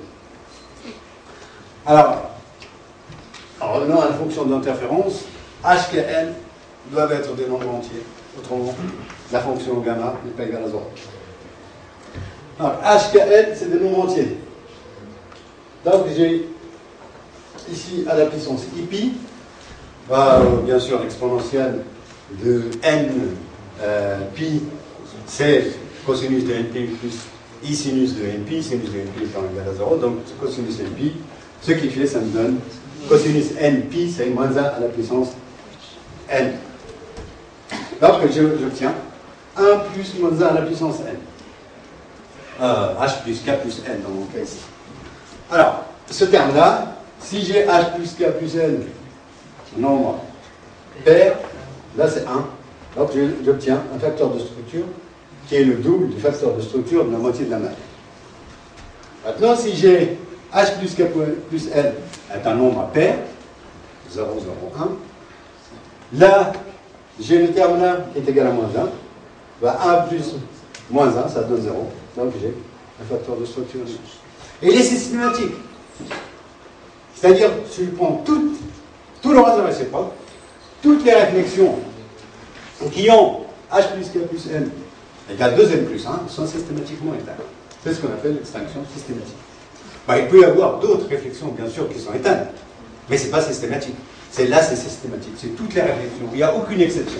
Alors, en revenant à la fonction d'interférence, H et L doivent être des nombres entiers. Autrement, la fonction gamma n'est pas égale à 0. Donc, H et L, c'est des nombres entiers. Donc, j'ai ici à la puissance pi, bien sûr, l'exponentielle de n pi, c'est cosinus de np plus i sinus de np, sinus de np étant égal à 0, donc cosinus np, ce qui fait, ça me donne cosinus np, c'est moins 1 à la puissance n. Donc j'obtiens 1 plus moins 1 à la puissance n. H plus k plus n dans mon cas ici. Alors, ce terme-là, si j'ai h plus k plus n, nombre pair, là c'est 1. Donc j'obtiens un facteur de structure qui est le double du facteur de structure de la moitié de la masse. Maintenant, si j'ai h plus k plus n est un nombre pair, 0, 0, 1, là, j'ai le terme là qui est égal à moins 1, 1 plus moins 1, ça donne 0, donc j'ai un facteur de structure. Et il est systématique. C'est-à-dire, si je prends tout le réseau réciproque, toutes les réflexions qui ont h plus k plus n égale 2n plus 1 sont systématiquement éteintes. C'est ce qu'on appelle l'extinction systématique. Il peut y avoir d'autres réflexions, bien sûr, qui sont éteintes, mais ce n'est pas systématique. Là, c'est systématique. C'est toutes les réflexions. Il n'y a aucune exception.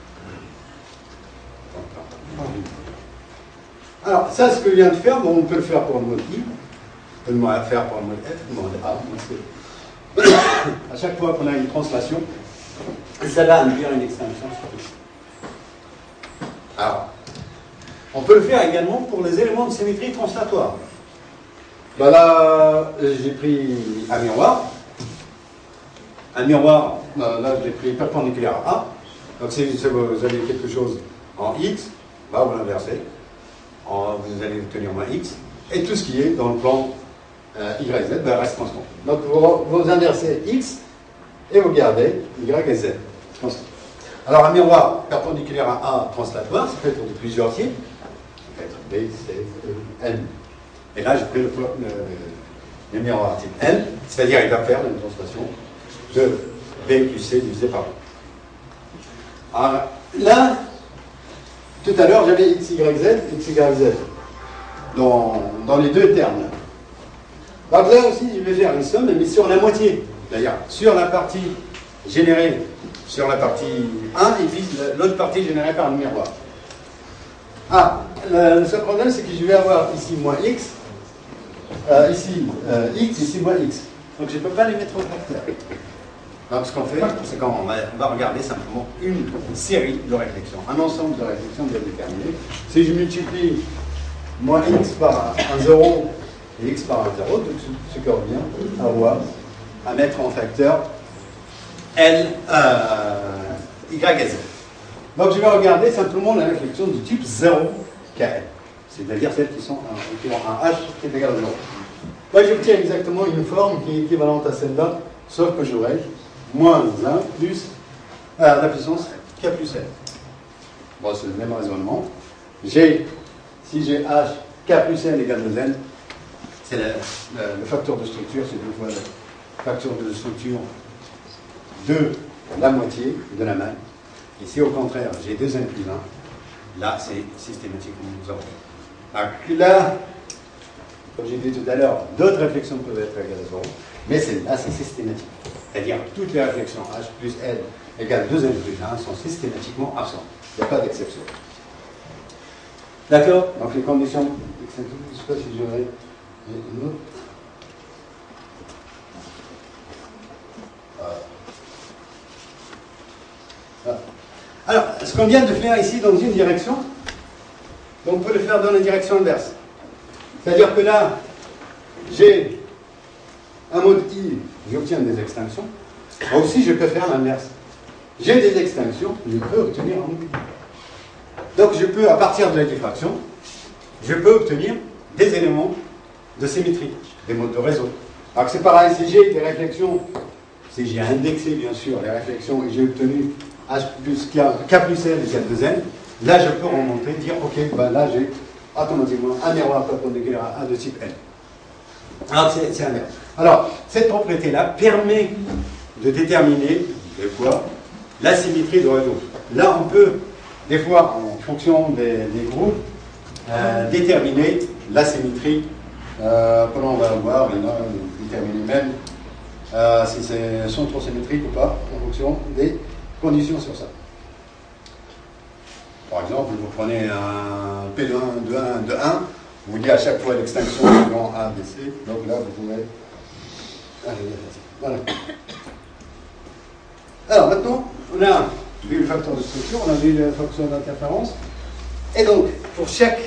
Alors, ça, ce que je viens de faire, on peut le faire pour le mode I, on peut le faire pour le mode F, le mode A. À chaque fois qu'on a une translation, ça va induire une extinction. Alors, on peut le faire également pour les éléments de symétrie translatoire. Là, j'ai pris un miroir. Un miroir, là, je l'ai pris perpendiculaire à A. Donc, si vous avez quelque chose en X, vous l'inversez. Vous allez obtenir moins X. Et tout ce qui est dans le plan Y, Z, reste constant. Donc, vous inversez X et vous gardez Y et Z. Constant. Alors, un miroir perpendiculaire à A translatoire, ça peut être de plusieurs types. Ça peut être B, C, E, N. Et là, j'ai pris le miroir type N, c'est-à-dire qu'il va faire une translation de B plus C divisé par 1. Alors, là, tout à l'heure, j'avais X, Y, Z, X, Y, Z dans les deux termes. Donc là aussi, je vais faire une somme, mais sur la moitié. D'ailleurs, sur la partie générée, sur la partie 1, et puis l'autre partie générée par le miroir. Le seul problème, c'est que je vais avoir ici moins X, ici X, ici moins X. Donc je ne peux pas les mettre au facteur. Donc ce qu'on fait, c'est qu'on va regarder simplement une série de réflexions, un ensemble de réflexions bien déterminées. Si je multiplie moins X par un 0 et X par un 0, donc ce qui revient à mettre en facteur L, Y et Z. Donc je vais regarder simplement la réflexion du type 0 KL. c'est-à-dire celles qui ont un H qui est égal à 0. Moi, j'obtiens exactement une forme qui est équivalente à celle-là, sauf que j'aurai moins 1 plus la puissance K plus L. Bon, c'est le même raisonnement. Si j'ai H, K plus L égale 2N, c'est le facteur de structure, c'est 2 fois le facteur de structure de la moitié de la maille. Et si au contraire, j'ai 2N plus 1, là, c'est systématiquement 0. Donc là, comme j'ai dit tout à l'heure, d'autres réflexions peuvent être égales à 0, mais celle-là, c'est systématique. C'est-à-dire toutes les réflexions H plus L égale 2N plus 1 sont systématiquement absentes. Il n'y a pas d'exception. D'accord? Donc les conditions, je ne sais pas si j'aurais une autre. Voilà. Alors, ce qu'on vient de faire ici dans une direction, on peut le faire dans la direction inverse. C'est-à-dire que là, j'ai un mode I, j'obtiens des extinctions. Moi aussi, je peux faire l'inverse. J'ai des extinctions, je peux obtenir un mode I. Donc, je peux, à partir de la diffraction, je peux obtenir des éléments de symétrie, des modes de réseau. Alors, c'est pareil, si j'ai des réflexions, si j'ai indexé, bien sûr, les réflexions et j'ai obtenu H plus K plus L égale 2N, là, je peux remonter, dire, OK, ben là, j'ai automatiquement un miroir perpendiculaire à A de type N. Alors, c'est inverse. Alors, cette propriété-là permet de déterminer, des fois, la symétrie de réseau. Là, on peut, des fois, en fonction des groupes, déterminer la symétrie que l'on va avoir, et là, déterminer même si c'est centrosymétrique ou pas, en fonction des conditions sur ça. Par exemple, vous prenez un P de 1, de 1, vous dites à chaque fois l'extinction suivant A, B, C, donc là, vous pouvez... Voilà. Alors, maintenant, on a vu le facteur de structure, on a vu le facteur d'interférence, et donc, pour chaque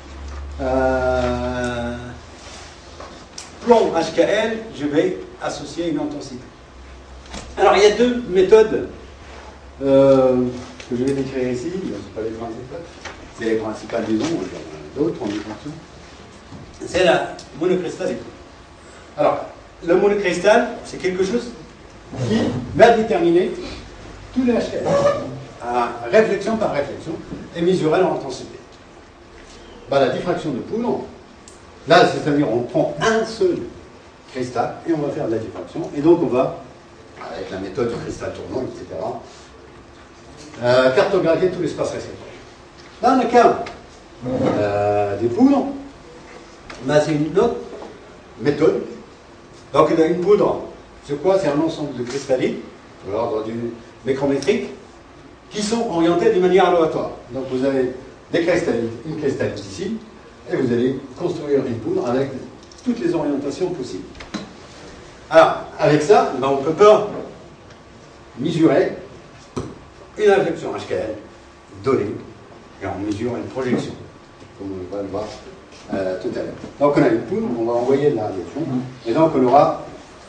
plan HKL, je vais associer une intensité. Alors, il y a deux méthodes que je vais décrire ici, ce ne sont pas les principales, c'est les principales, disons, il y en a d'autres en diffraction. C'est la monocristalline. Alors, le monocristal, c'est quelque chose qui va déterminer tous les HKL, réflexion par réflexion, et mesurer leur intensité. Ben, la diffraction de Poulon, là, c'est-à-dire on prend un seul cristal et on va faire de la diffraction, et donc on va, avec la méthode du cristal tournant, etc., cartographier tout l'espace récepteur. Dans le cas des poudres, ben, c'est une autre méthode. Donc il y a une poudre, c'est quoi? C'est un ensemble de cristallines, de l'ordre du micrométrique, qui sont orientés de manière aléatoire. Donc vous avez des cristallines, une cristalline ici, et vous allez construire une poudre avec toutes les orientations possibles. Alors, avec ça, ben, on ne peut pas mesurer une réflexion HKL donnée, et on mesure une projection, comme on va le voir tout à l'heure. Donc on a une poudre, on va envoyer de la radiation, et donc on aura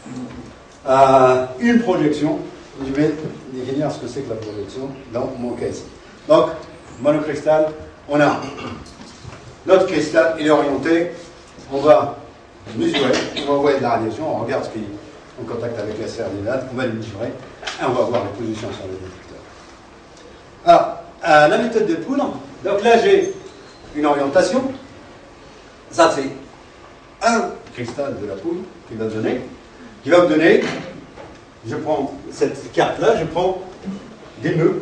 une projection. Je vais définir ce que c'est que la projection dans mon cas ici. Donc, monocristal, on a notre cristal, il est orienté, on va mesurer, on va envoyer de la radiation, on regarde ce qui est en contact avec la sphère des dates, on va le mesurer, et on va voir les positions sur les détecteurs. Alors, la méthode de poudre, donc là j'ai une orientation, ça c'est un cristal de la poudre qui va me donner, je prends cette carte-là, je prends des nœuds,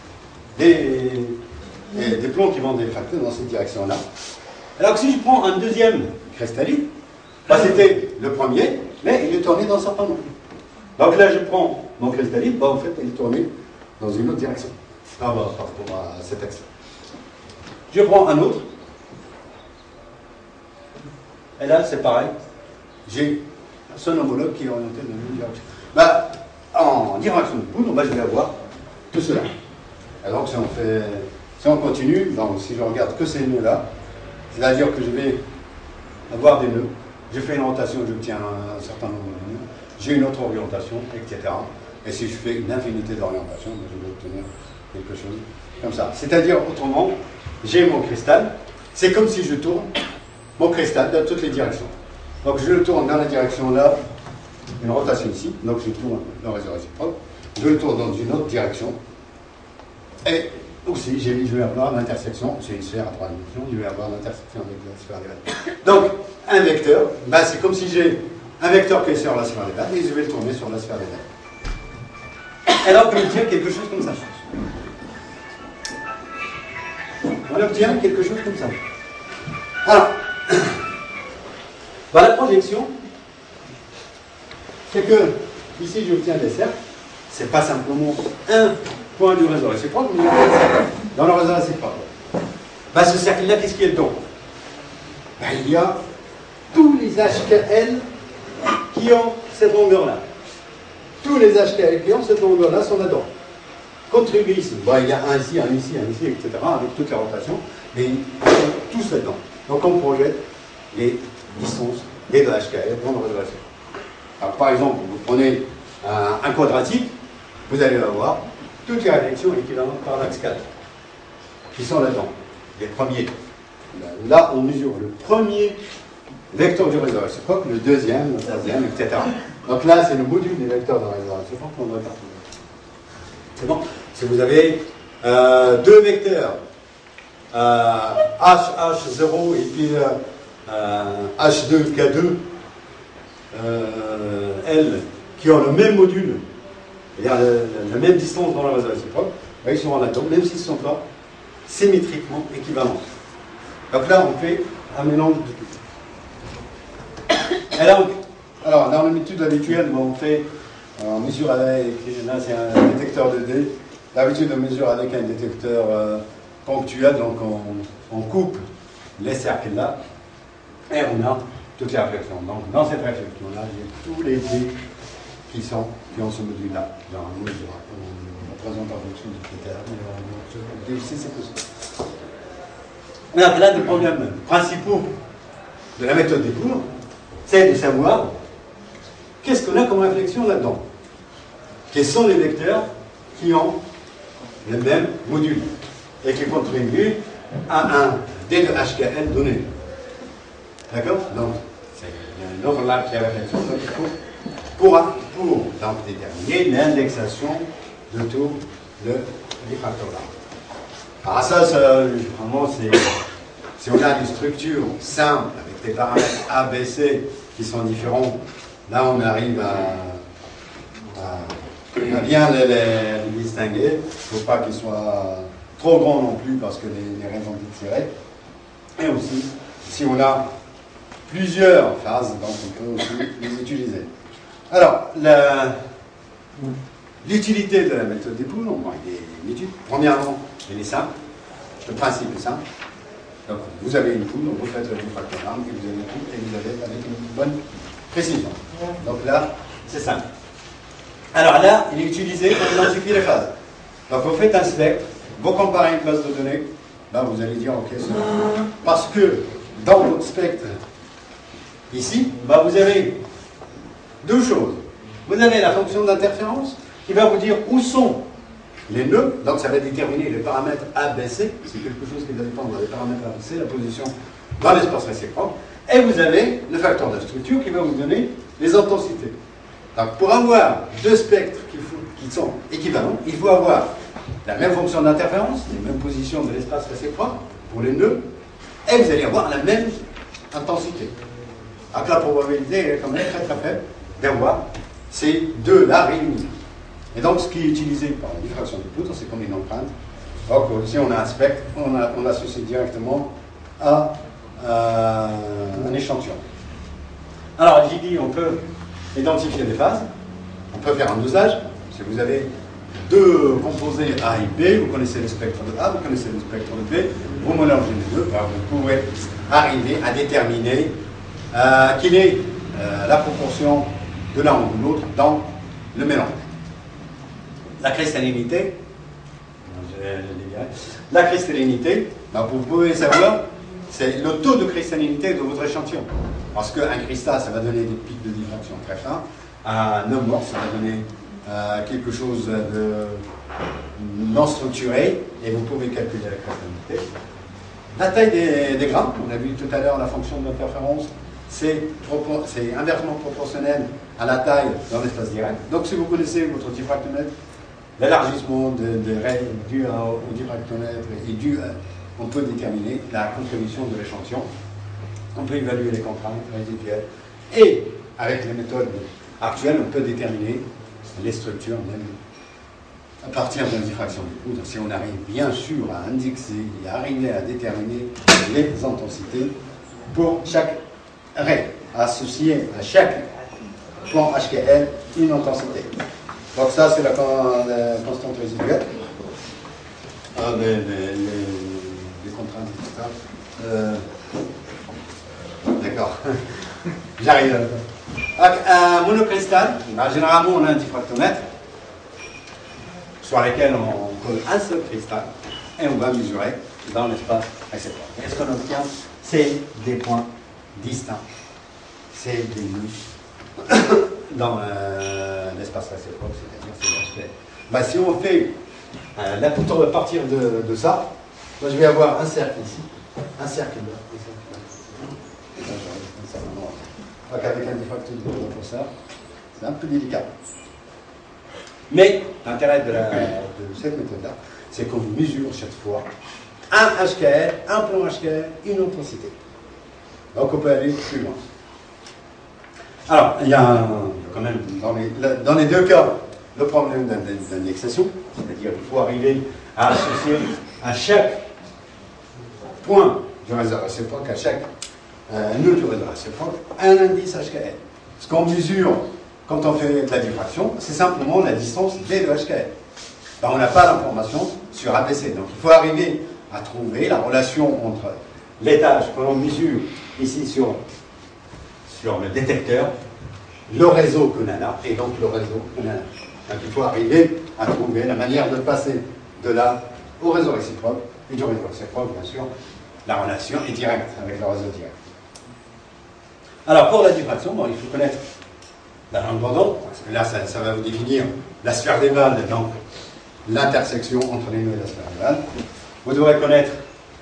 des plombs qui vont défracter dans cette direction-là. Alors que si je prends un deuxième cristalline, bah, c'était le premier, mais il est tourné dans un certain nombre. Donc là, je prends mon cristalline, bah, en fait, il est tourné dans une autre direction. Par rapport à cet axe. Je prends un autre. Et là, c'est pareil. J'ai son homologue qui est orienté dans une direction. Bah, en direction de poudre, bah, je vais avoir tout cela. Alors que si on continue, donc, si je regarde que ces nœuds-là, c'est-à-dire que je vais avoir des nœuds, je fais une rotation, j'obtiens un certain nombre de nœuds, j'ai une autre orientation, etc. Et si je fais une infinité d'orientations, bah, je vais obtenir quelque chose comme ça. C'est-à-dire, autrement, j'ai mon cristal, c'est comme si je tourne mon cristal dans toutes les directions. Donc je le tourne dans la direction là, une rotation ici, donc je tourne dans le réseau réciproque, je le tourne dans une autre direction, et aussi je vais avoir l'intersection, c'est une sphère à 3 dimensions, je vais avoir l'intersection avec la sphère des vagues. Donc un vecteur, ben, c'est comme si j'ai un vecteur qui est sur la sphère des vagues, et je vais le tourner sur la sphère des vagues. Alors on obtient quelque chose comme ça. On obtient quelque chose comme ça. Alors, dans la projection, c'est que, ici j'obtiens des cercles, c'est pas simplement un point du réseau réciproque, mais dans le réseau réciproque. Ben, ce cercle-là, qu'est-ce qu'il y a dedans? Ben, il y a tous les HKL qui ont cette longueur-là. Tous les HKL qui ont cette longueur-là sont là-dedans. Contribuent ici. Bon, il y a un ici, un ici, un ici, etc., avec toutes les rotations, mais ils sont tous là-dedans. Donc on projette les distances des deux HKL dans le réseau réciproque. Alors, par exemple, vous prenez un quadratique, vous allez avoir toutes les réflexions équivalentes par l'axe 4 qui sont là-dedans. Les premiers. Là, on mesure le premier vecteur du réseau réciproque, le deuxième, le troisième, etc. Donc là, c'est le module des vecteurs dans le réseau réciproque qu'on doit partir. C'est bon? Si vous avez deux vecteurs, H0 et puis H2, K2, L, qui ont le même module, c'est-à-dire la même distance dans le réseau réciproque, ils sont en atome, même s'ils ne sont pas symétriquement équivalents. Donc là, on fait un mélange de tout. Et là, alors, dans la méthode habituelle, on mesure avec, là c'est un détecteur de D. D'habitude, on mesure avec un détecteur ponctuel, donc on coupe les cercles là, et on a toutes les réflexions. Donc, dans cette réflexion-là, j'ai tous les D qui ont ce module-là. On présente en fonction du critère, mais aussi c'est possible. L'un des problèmes principaux de la méthode des cours, c'est de savoir qu'est-ce qu'on a comme réflexion là-dedans. Quels sont les vecteurs qui ont le même module et qui contribuent à un D de HKL donné. D'accord? Donc, il y a un overlap qui est la réflexion. Donc, il faut pour donc, déterminer l'indexation de tout le diffracteur-là. Alors ça vraiment, si on a une structure simple avec des paramètres A, B, C qui sont différents, là on arrive à bien les distinguer. Il ne faut pas qu'ils soient trop grands non plus parce que les raies vont vite tirer. Et aussi, si on a plusieurs phases, donc on peut aussi les utiliser. Alors, l'utilité de la méthode des poules, il y a une étude. Premièrement, elle est simple. Le principe est simple. Donc, vous avez une poule, vous faites le diffractogramme, et vous avez tout, et vous avez avec une bonne précision. Donc là, c'est simple. Alors là, il est utilisé pour identifier les phases. Donc vous faites un spectre, vous comparez une base de données, là vous allez dire ok, c'est bon. Parce que dans votre spectre, ici, vous avez deux choses. Vous avez la fonction d'interférence qui va vous dire où sont les nœuds, donc ça va déterminer les paramètres A, B, C, c'est quelque chose qui va dépendre des paramètres A, B, C, la position dans l'espace réciproque, et vous avez le facteur de structure qui va vous donner les intensités. Donc pour avoir deux spectres qui sont équivalents, il faut avoir la même fonction d'interférence, les mêmes positions de l'espace réciproque pour les nœuds, et vous allez avoir la même intensité. Donc la probabilité est quand même très très faible d'avoir ces deux-là réunis. Et donc ce qui est utilisé par la diffraction de poudre, c'est comme une empreinte. Donc si on a un spectre, on l'associe directement à un échantillon. Alors j'ai dit on peut identifier des phases, on peut faire un dosage. Si vous avez deux composés A et B, vous connaissez le spectre de A, vous connaissez le spectre de B, vous mélangez les deux, vous pouvez arriver à déterminer quelle est la proportion de l'un ou de l'autre dans le mélange. La cristallinité, vous pouvez savoir, c'est le taux de cristallinité de votre échantillon. Parce qu'un cristal, ça va donner des pics de diffraction très fins. Un amorphe, ça va donner quelque chose de non structuré. Et vous pouvez calculer la cristallinité. La taille des grains, on a vu tout à l'heure la fonction de l'interférence, c'est inversement proportionnel à la taille dans l'espace direct. Donc si vous connaissez votre diffractomètre, l'élargissement des règles dues au diffractomètre et on peut déterminer la contribution de l'échantillon. On peut évaluer les contraintes résiduelles. Et avec les méthodes actuelles, on peut déterminer les structures même à partir de la diffraction du poudre. Si on arrive bien sûr à indexer et à arriver à déterminer les intensités pour chaque règle, associer à chaque plan HKL une intensité. Donc ça c'est la constante résiduelle. Les contraintes, etc. D'accord. J'arrive. Un monocristal, généralement on a un diffractomètre sur lequel on colle un seul cristal et on va mesurer dans l'espace réciproque. Et ce qu'on obtient, c'est des points distincts. C'est des nœuds dans l'espace réciproque, c'est-à-dire c'est l'aspect. Bah, si on fait la poutre à partir de ça, moi je vais avoir un cercle ici, un cercle là, et là j'aurai un cercle noir. Donc avec un diffracteur pour ça, c'est un peu délicat. Mais l'intérêt de cette méthode-là, c'est qu'on mesure chaque fois un HKL, un plan HKL, une intensité. Donc on peut aller plus loin. Alors, il y a quand même, dans les deux cas, le problème d'indexation, c'est-à-dire qu'il faut arriver à associer à chaque point du réseau réciproque, à chaque nœud du réseau réciproque, un indice HKL. Ce qu'on mesure quand on fait de la diffraction, c'est simplement la distance D de HKL. Ben, on n'a pas l'information sur ABC. Donc il faut arriver à trouver la relation entre l'étage que l'on mesure ici sur le détecteur, le réseau que l'on a, et donc le réseau que l'on a. Donc il faut arriver à trouver la manière de passer de là au réseau réciproque, et du réseau réciproque, bien sûr, la relation est directe avec le réseau direct. Alors pour la diffraction, bon, il faut connaître la langue bordante, parce que là ça va vous définir la sphère des balles, donc l'intersection entre les nœuds et la sphère des balles. Vous devrez connaître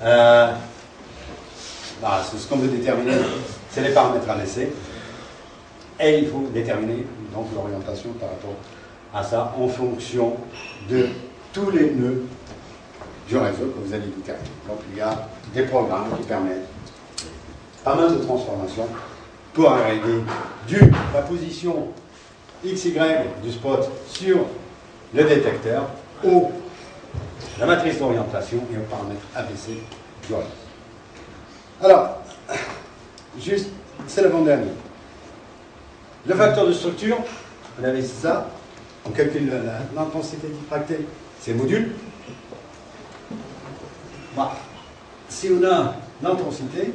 ce qu'on veut déterminer, c'est les paramètres à laisser. Et il faut déterminer donc l'orientation par rapport à ça en fonction de tous les nœuds du réseau que vous allez déterminer. Donc il y a des programmes qui permettent pas mal de transformations pour arriver de la position XY du spot sur le détecteur ou la matrice d'orientation et au paramètre ABC du réseau. Alors, juste, c'est l'avant-dernier. Le facteur de structure, on avait ça, on calcule l'intensité diffractée, c'est module. Bah, si on a l'intensité,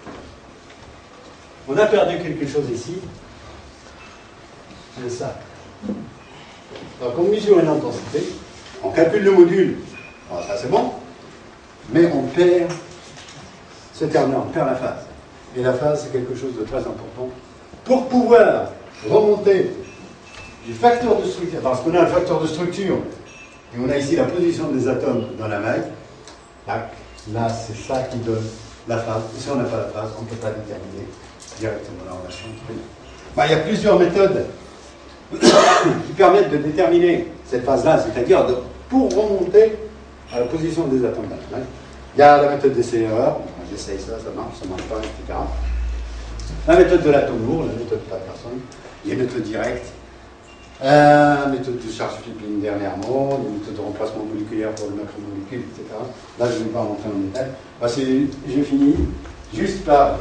on a perdu quelque chose ici, c'est ça. Donc on mesure une intensité, on calcule le module, alors ça c'est bon, mais on perd ce terme-là, on perd la phase. Et la phase c'est quelque chose de très important. Pour pouvoir remonter du facteur de structure, parce qu'on a le facteur de structure, et on a ici la position des atomes dans la maille, là c'est ça qui donne la phase. Et si on n'a pas la phase, on ne peut pas déterminer directement la relation entre les deux. Il y a plusieurs méthodes qui permettent de déterminer cette phase-là, c'est-à-dire pour remonter à la position des atomes dans la maille. Il y a la méthode d'essai-erreur, j'essaye ça marche pas, etc. La méthode de l'atome lourd, la méthode Patterson, il y a une méthode directe, méthode de charge flipping dernièrement, une méthode de remplacement moléculaire pour le macromolécule, etc. Là, je ne vais pas rentrer en détail. Je finis juste par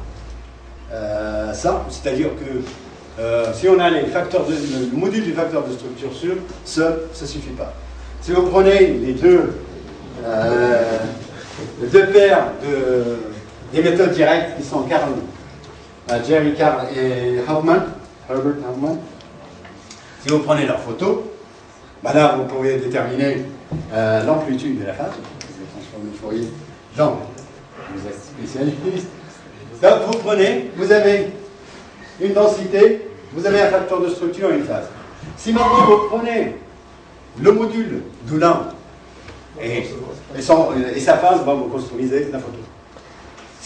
ça, c'est-à-dire que si on a le module du facteur de structure seul, ça ne suffit pas. Si vous prenez les deux paires des méthodes directes qui sont Carl, Jerry Carl et Herbert Hoffman, si vous prenez leurs photos, là vous pouvez déterminer l'amplitude de la phase. Vous transformez le Fourier dans, vous êtes spécialiste. Donc vous avez une densité, vous avez un facteur de structure et une phase. Si maintenant vous prenez le module d'Oulin et sa phase, vous construisez la photo.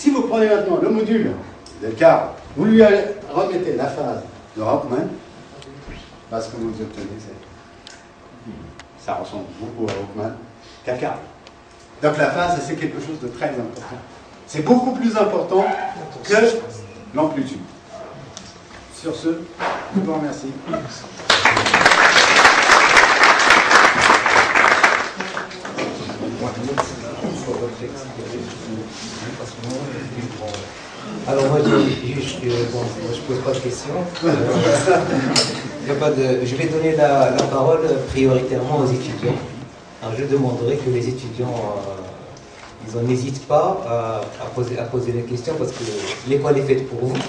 Si vous prenez maintenant le module de Karl, vous lui remettez la phase de Rockman, parce que vous obtenez, ça ressemble beaucoup à Rockman, qu'à Karl. Donc la phase, c'est quelque chose de très important. C'est beaucoup plus important que l'amplitude. Sur ce, je vous remercie. Alors moi, je pose pas de questions. Je vais donner la parole prioritairement aux étudiants. Alors je demanderai que les étudiants, ils n'hésitent pas à poser des questions parce que l'école est faite pour vous.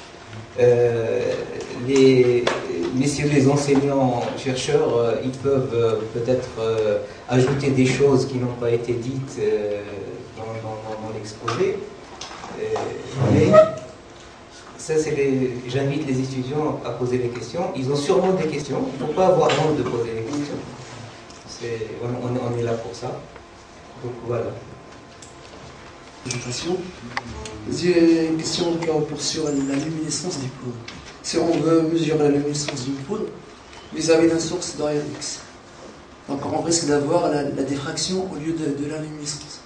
Messieurs les enseignants, chercheurs, ils peuvent peut-être ajouter des choses qui n'ont pas été dites dans l'exposé. Mais ça, j'invite les étudiants à poser des questions. Ils ont sûrement des questions. Il ne faut pas avoir honte de poser des questions. On est là pour ça. Donc voilà. J'ai une question sur la luminescence des poudres. Si on veut mesurer la luminescence d'une poudre vis-à-vis d'une source de rayon X, donc on risque d'avoir la diffraction au lieu de la luminescence.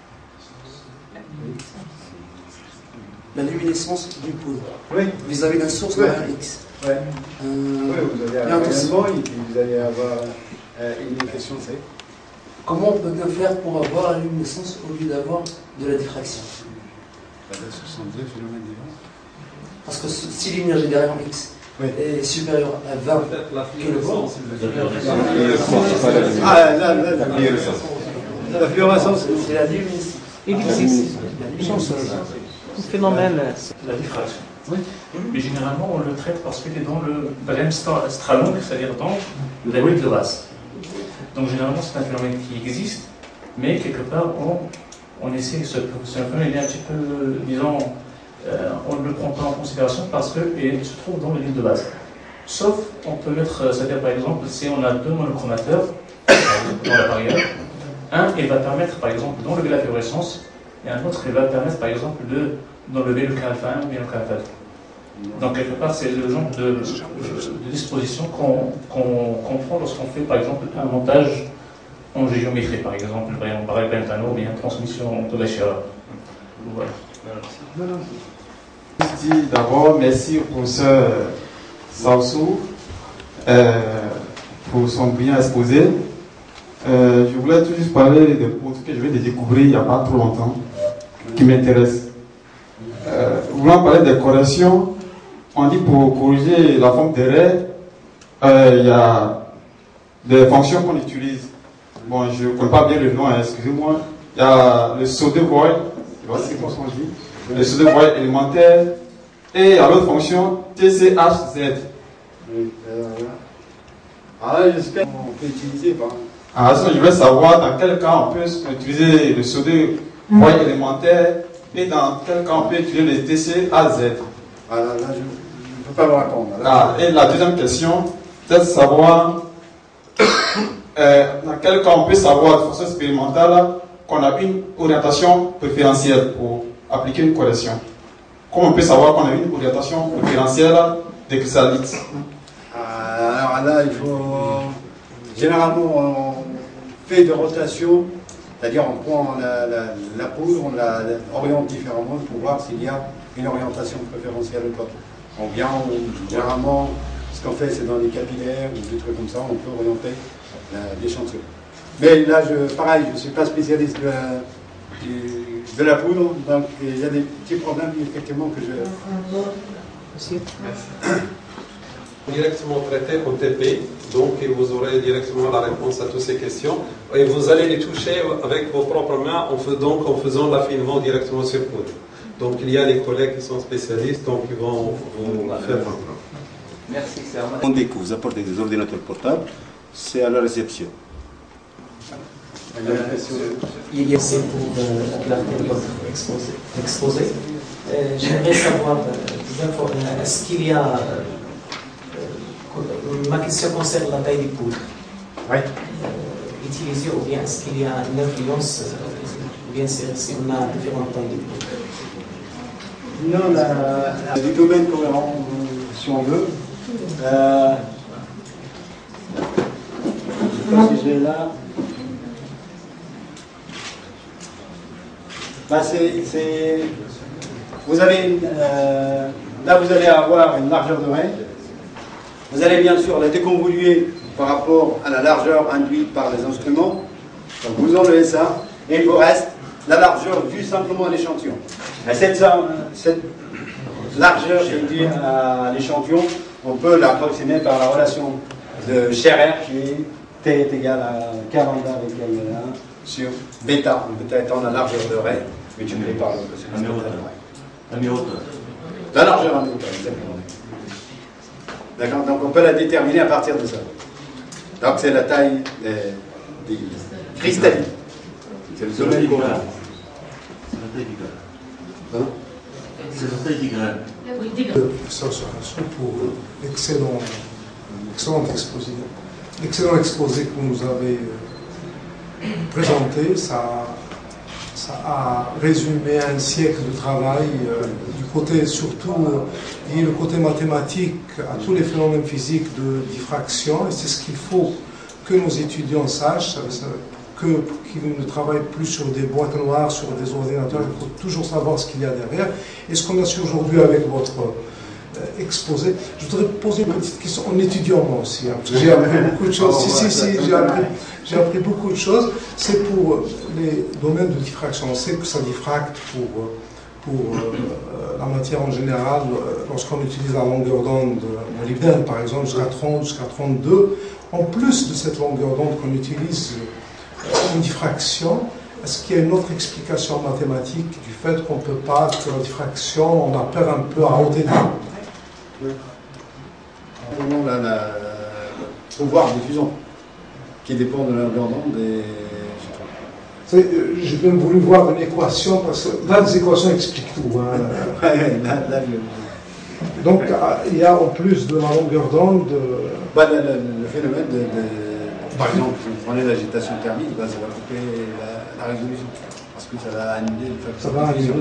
La luminescence d'une poudre vis-à-vis d'une source de rayon X. Oui, vous allez avoir un et puis vous allez avoir une question, c'est comment on peut bien faire pour avoir la luminescence au lieu d'avoir de la diffraction? 62 phénomènes différents. Parce que si l'énergie des rayons X est supérieure à 20 kV, la fluorescence, c'est la luminescence. Phénomène. La diffraction. Oui. Mais généralement, on le traite parce qu'il est dans le brème stralong, c'est-à-dire dans la huile de base. Donc généralement, c'est un phénomène qui existe, mais quelque part, on essaie, ce phénomène est un petit peu, disons, on ne le prend pas en considération parce qu'il se trouve dans l'huile de base. Sauf, on peut mettre, c'est-à-dire par exemple, si on a deux monochromateurs dans la barrière, un, il va permettre, par exemple, d'enlever la fluorescence, et un autre, il va permettre, par exemple, d'enlever le KF1 ou bien le KF2. Donc, quelque part, c'est le genre de disposition qu'on prend lorsqu'on fait, par exemple, un montage en géométrie, par exemple, en barrel Bentano ou bien transmission de la chaleur. Voilà. Je dis d'abord merci au professeur Saousou pour son brillant exposé. Je voulais tout juste parler de poudres que je vais découvrir il n'y a pas trop longtemps, qui m'intéressent. Voulant parler des corrections, on dit pour corriger la forme des raies, il y a des fonctions qu'on utilise. Bon, je ne connais pas bien le nom, excusez-moi. Il y a le Sode void, c'est comment on dit, le Sode void élémentaire, et il y a l'autre fonction TCHZ. j'espère qu'on peut utiliser. Je veux savoir dans quel cas on peut utiliser le Sode void élémentaire et dans quel cas on peut utiliser le TCHZ. Là, je ne peux pas vous répondre. Et la deuxième question, c'est de savoir dans quel cas on peut savoir de façon expérimentale qu'on a une orientation préférentielle pour appliquer une correction. Comment on peut savoir qu'on a une orientation préférentielle des chrysalites? Alors là, il faut... Généralement, on fait de rotation, c'est-à-dire on prend la poudre, on la oriente différemment pour voir s'il y a une orientation préférentielle ou pas. Généralement, ce qu'on fait, c'est dans les capillaires ou des trucs comme ça, on peut orienter l'échantillon. Mais là, pareil, je ne suis pas spécialiste de la poudre, donc il y a des petits problèmes effectivement que je... Directement traité au TP, donc vous aurez directement la réponse à toutes ces questions et vous allez les toucher avec vos propres mains en faisant l'affinement directement sur poudre. Donc il y a des collègues qui sont spécialistes, donc ils vont vous faire un plan. Merci, c'est Armand. Dès que vous apportez des ordinateurs portables, c'est à la réception. Il y a aussi pour la clarté de votre exposé. J'aimerais savoir, est-ce qu'il y a... ma question concerne la taille des poudres. Oui. Utilisée ou bien est-ce qu'il y a une influence, ou bien si on a différentes tailles de poudres? Non, du domaine cohérent, si on veut. Je ne sais pas si je l'ai là. Ben vous avez là, vous allez avoir une largeur de raie. Vous allez bien sûr la déconvoluer par rapport à la largeur induite par les instruments. Donc vous enlevez ça, et il vous reste la largeur vue simplement à l'échantillon. Cette largeur induite à l'échantillon, on peut l'approximer par la relation de Scherrer qui est T est égal à k lambda avec L1 sur bêta. Bêta étant la largeur de raie, multipliée par la largeur à mi-hauteur, exactement. D'accord. Donc on peut la déterminer à partir de ça. Donc c'est la taille des cristallines. C'est le domaine courant. C'est la taille du grain. C'est la taille du grain. Pour l'excellent exposé que vous nous avez présenté, ça a résumé un siècle de travail du côté surtout lié le côté mathématique à tous les phénomènes physiques de diffraction, et c'est ce qu'il faut que nos étudiants sachent, qu'ils ne travaillent plus sur des boîtes noires, sur des ordinateurs. Il faut toujours savoir ce qu'il y a derrière. Et ce qu'on a su aujourd'hui avec votre exposé, je voudrais poser une petite question en étudiant moi aussi, hein, parce que j'ai appris beaucoup de choses. J'ai appris beaucoup de choses. C'est pour les domaines de diffraction. On sait que ça diffracte pour la matière en général, lorsqu'on utilise la longueur d'onde molybdène, par exemple, jusqu'à 30, jusqu'à 32. En plus de cette longueur d'onde qu'on utilise en diffraction, est-ce qu'il y a une autre explication mathématique du fait qu'on ne peut pas, que la diffraction, on a peur un peu à haute énergie? Oui. Le pouvoir de diffusion qui dépend de la longueur d'onde et... J'ai même voulu voir une équation, parce que là, les équations expliquent tout. Hein. Donc, il y a en plus de la longueur d'onde... le phénomène par exemple, si vous prenez l'agitation thermique, ça va couper la résolution. Parce que ça va annuler le facteur de diffusion.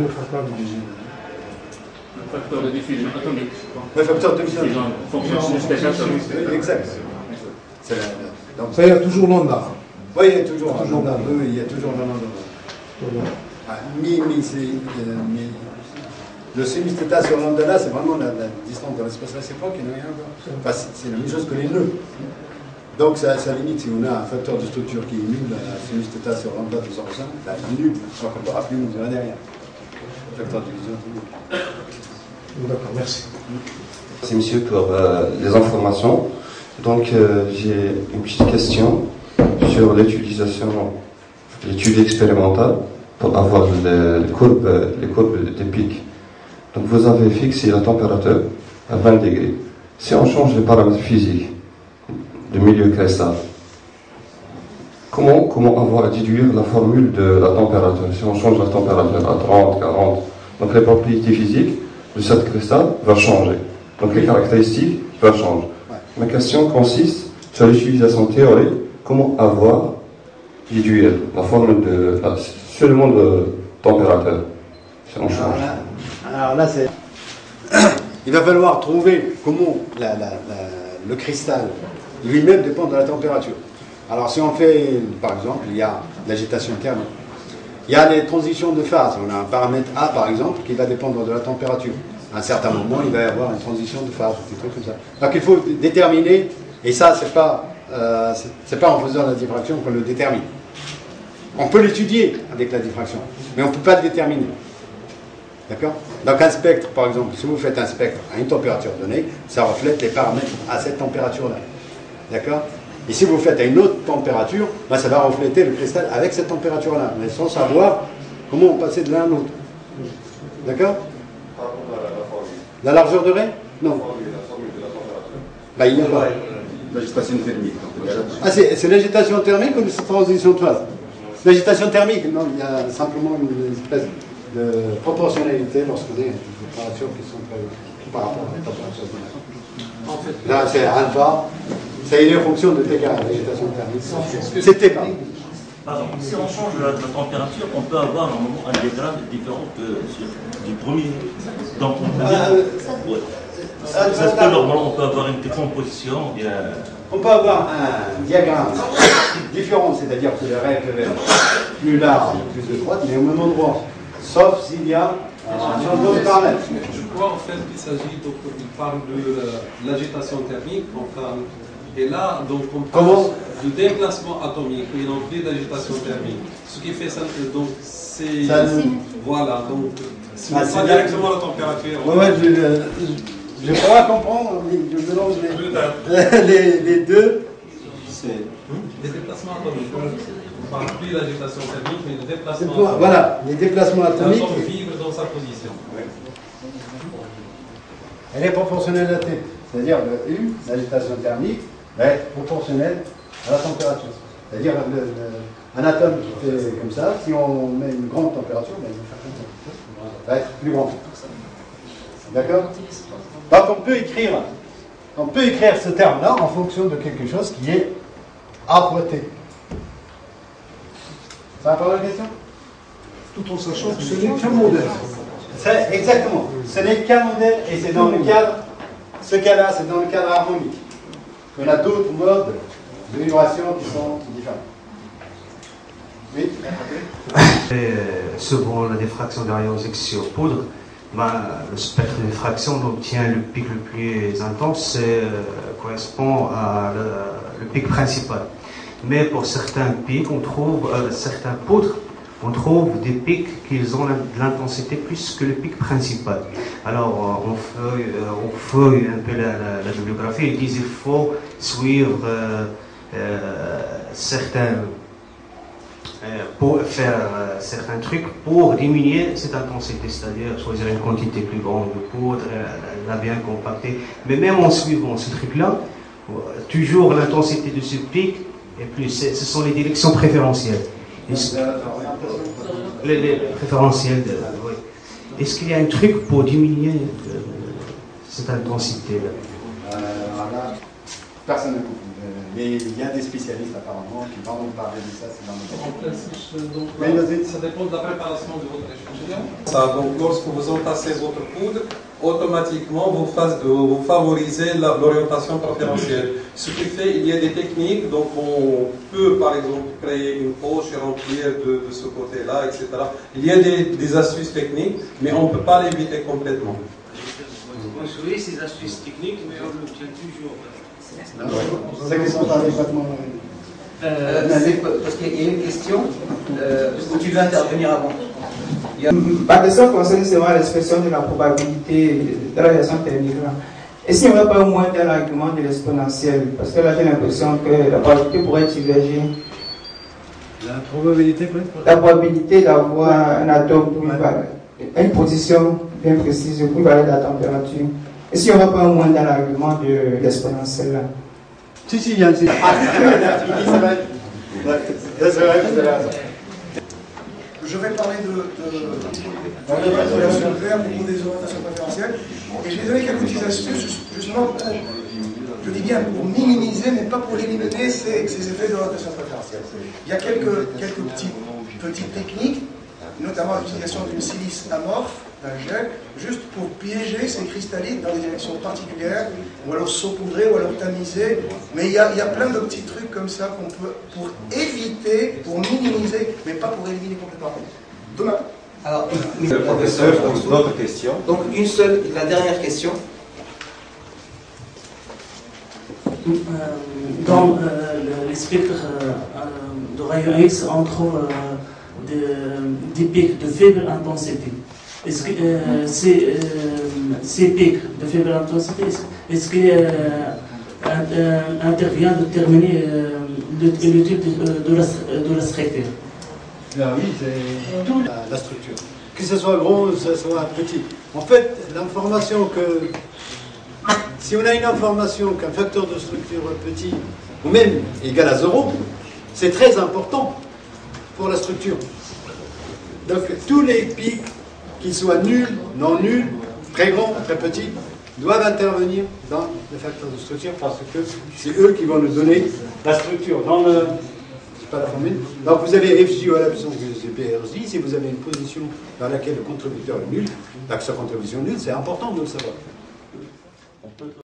Le facteur de diffusion atomique. Le facteur de diffusion. Fonction de spécial atomique. Exact. Donc, ça, il y a toujours lambda. Oui, il y a toujours lambda 2, il y a toujours lambda 2. Mais le semi-θ sur lambda là, c'est vraiment la distance de l'espace réciproque qui n'a rien à voir. Enfin, c'est la même chose que les nœuds. Donc, ça limite, si on a un facteur de structure qui est nul, la sinus-θ sur lambda de 0,5, bah, il est nul. Donc, on ne pourra plus mesurer derrière. Facteur de division, c'est nul. D'accord, merci. Merci, monsieur, pour les informations. Donc, j'ai une petite question sur l'étude expérimentale pour avoir les courbes des pics. Donc, vous avez fixé la température à 20 degrés. Si on change les paramètres physiques de milieu cristal, comment avoir à déduire la formule de la température? Si on change la température à 30, 40, donc les propriétés physiques de cette cristal vont changer. Donc les caractéristiques vont changer. Ma question consiste sur l'utilisation théorique, comment avoir déduire la formule de seulement de température si on change. Alors là, c'est... Il va falloir trouver comment le cristal lui-même dépend de la température. Alors si on fait, par exemple, il y a l'agitation thermique. Il y a les transitions de phase. On a un paramètre A, par exemple, qui va dépendre de la température. À un certain moment, il va y avoir une transition de phase, des trucs comme ça. Donc il faut déterminer, et ça, c'est pas en faisant la diffraction qu'on le détermine. On peut l'étudier avec la diffraction, mais on ne peut pas le déterminer. D'accord? Donc un spectre, par exemple, si vous faites un spectre à une température donnée, ça reflète les paramètres à cette température-là. D'accord? Et si vous faites à une autre température, ben ça va refléter le cristal avec cette température-là, mais sans savoir comment on passait de l'un à l'autre. D'accord? La largeur de raie? Non. Ben, il y a pas. L'agitation thermique. Ah, c'est l'agitation thermique ou c'est transition de phase? L'agitation thermique, non, il y a simplement une espèce de proportionnalité lorsqu'on a des températures qui sont prévues par rapport à la température de l'air. Là, c'est alpha, c'est une fonction de T carré, l'agitation thermique. C'est T, pardon. Pardon, si on change la température, on peut avoir normalement un diagramme différent du premier. Donc on peut dire. Est-ce que normalement on peut avoir une décomposition bien... On peut avoir un diagramme différent, c'est-à-dire que les règles plus larges, plus étroites, mais au même endroit. Sauf s'il y a un changement de paramètres. Je crois en fait qu'il s'agit, donc il parle de l'agitation thermique, enfin, et là, donc on parle de déplacement atomique, et non plus d'agitation thermique. Ce qui fait ça, donc c'est... Voilà, donc si on prend directement la température... Je ne peux pas comprendre, je mélange les deux. Les déplacements atomiques. On parle plus de l'agitation thermique, mais de déplacement atomique. Voilà, les déplacements atomiques. L'atome vibre dans sa position. Elle est proportionnelle à T. C'est-à-dire le U, l'agitation thermique, va être proportionnelle à la température. C'est-à-dire un atome qui fait comme ça, si on met une grande température, ben, il va faire comme ça. Ça va être plus grand. D'accord? Donc on peut écrire ce terme-là en fonction de quelque chose qui est A fois T. Ça va pas la question? Tout en sachant que ce n'est qu'un modèle. Exactement. Ce n'est qu'un modèle et c'est dans le cadre, ce cas-là, c'est dans le cadre harmonique. On a d'autres modes de vibration qui sont différents. Oui? Selon la diffraction des rayons X sur poudre, le spectre de diffraction obtient le pic le plus intense, correspond à le pic principal. Mais pour certains pics, on trouve, certains poudres, on trouve des pics qui ont de l'intensité plus que le pic principal. Alors, on feuille un peu la bibliographie, ils disent qu'il faut suivre pour faire certains trucs pour diminuer cette intensité, c'est-à-dire choisir une quantité plus grande de poudre, la bien compacter. Mais même en suivant ce truc-là, toujours l'intensité de ce pic est plus. Ce sont les directions préférentielles. Les préférentielles, oui. Est-ce qu'il y a un truc pour diminuer cette intensité-là? Personne ne comprend. Mais il y a des spécialistes apparemment qui vont nous parler de ça. Ça dépend de la préparation de votre échantillon. Donc lorsque vous entassez votre poudre, automatiquement vous favorisez l'orientation préférentielle. Ce qui fait qu'il y a des techniques, donc on peut par exemple créer une poche et remplir de ce côté-là, etc. Il y a des astuces techniques, mais on ne peut pas l'éviter complètement. On suit ces astuces techniques, mais on l'obtient toujours. Parce qu'il y a une question où tu veux intervenir avant. Ma question concerne seulement l'expression de la probabilité de la réaction thermique. Est-ce qu'il n'y aurait pas au moins un argument de l'exponentielle? Parce que là j'ai l'impression que la probabilité pourrait diverger. La probabilité d'avoir un atome à une position bien précise pour évaluer la température. Est-ce qu'il n'y aurait pas au moins un argument de l'exponentielle là? Si, il y a un. Je vais parler de la nucléaire au niveau des orientations préférentielles. Et je vais donner quelques petites astuces justement pour, je dis bien pour minimiser, mais pas pour éliminer ces effets d'orientation préférentielle. Il y a quelques petites techniques, notamment l'utilisation d'une silice amorphe, d'un gel, juste pour piéger ces cristallites dans des directions particulières, ou alors saupoudrer, ou alors tamiser. Mais il y a plein de petits trucs comme ça qu'on peut, pour éviter, pour minimiser, mais pas pour éliminer complètement. Demain. Alors, le professeur pose d'autres questions. Donc une seule, la dernière question. Dans les spectres de rayons X, on trouve des pics de faible intensité. Est-ce que ces pics de faible intensité, est-ce qu'il intervient de terminer l'étude de la structure? Oui, c'est toute la structure. Que ce soit gros, que ce soit petit. En fait, l'information que... Si on a une information qu'un facteur de structure petit, ou même égal à 0, c'est très important pour la structure. Donc tous les pics, qu'ils soient nuls, non nuls, très grands, très petits, doivent intervenir dans le facteur de structure parce que c'est eux qui vont nous donner la structure. Dans c'est pas la formule. Donc vous avez FJ à la puissance de PRJ, si vous avez une position dans laquelle le contributeur est nul, l'axe contribution nulle, c'est important de le savoir.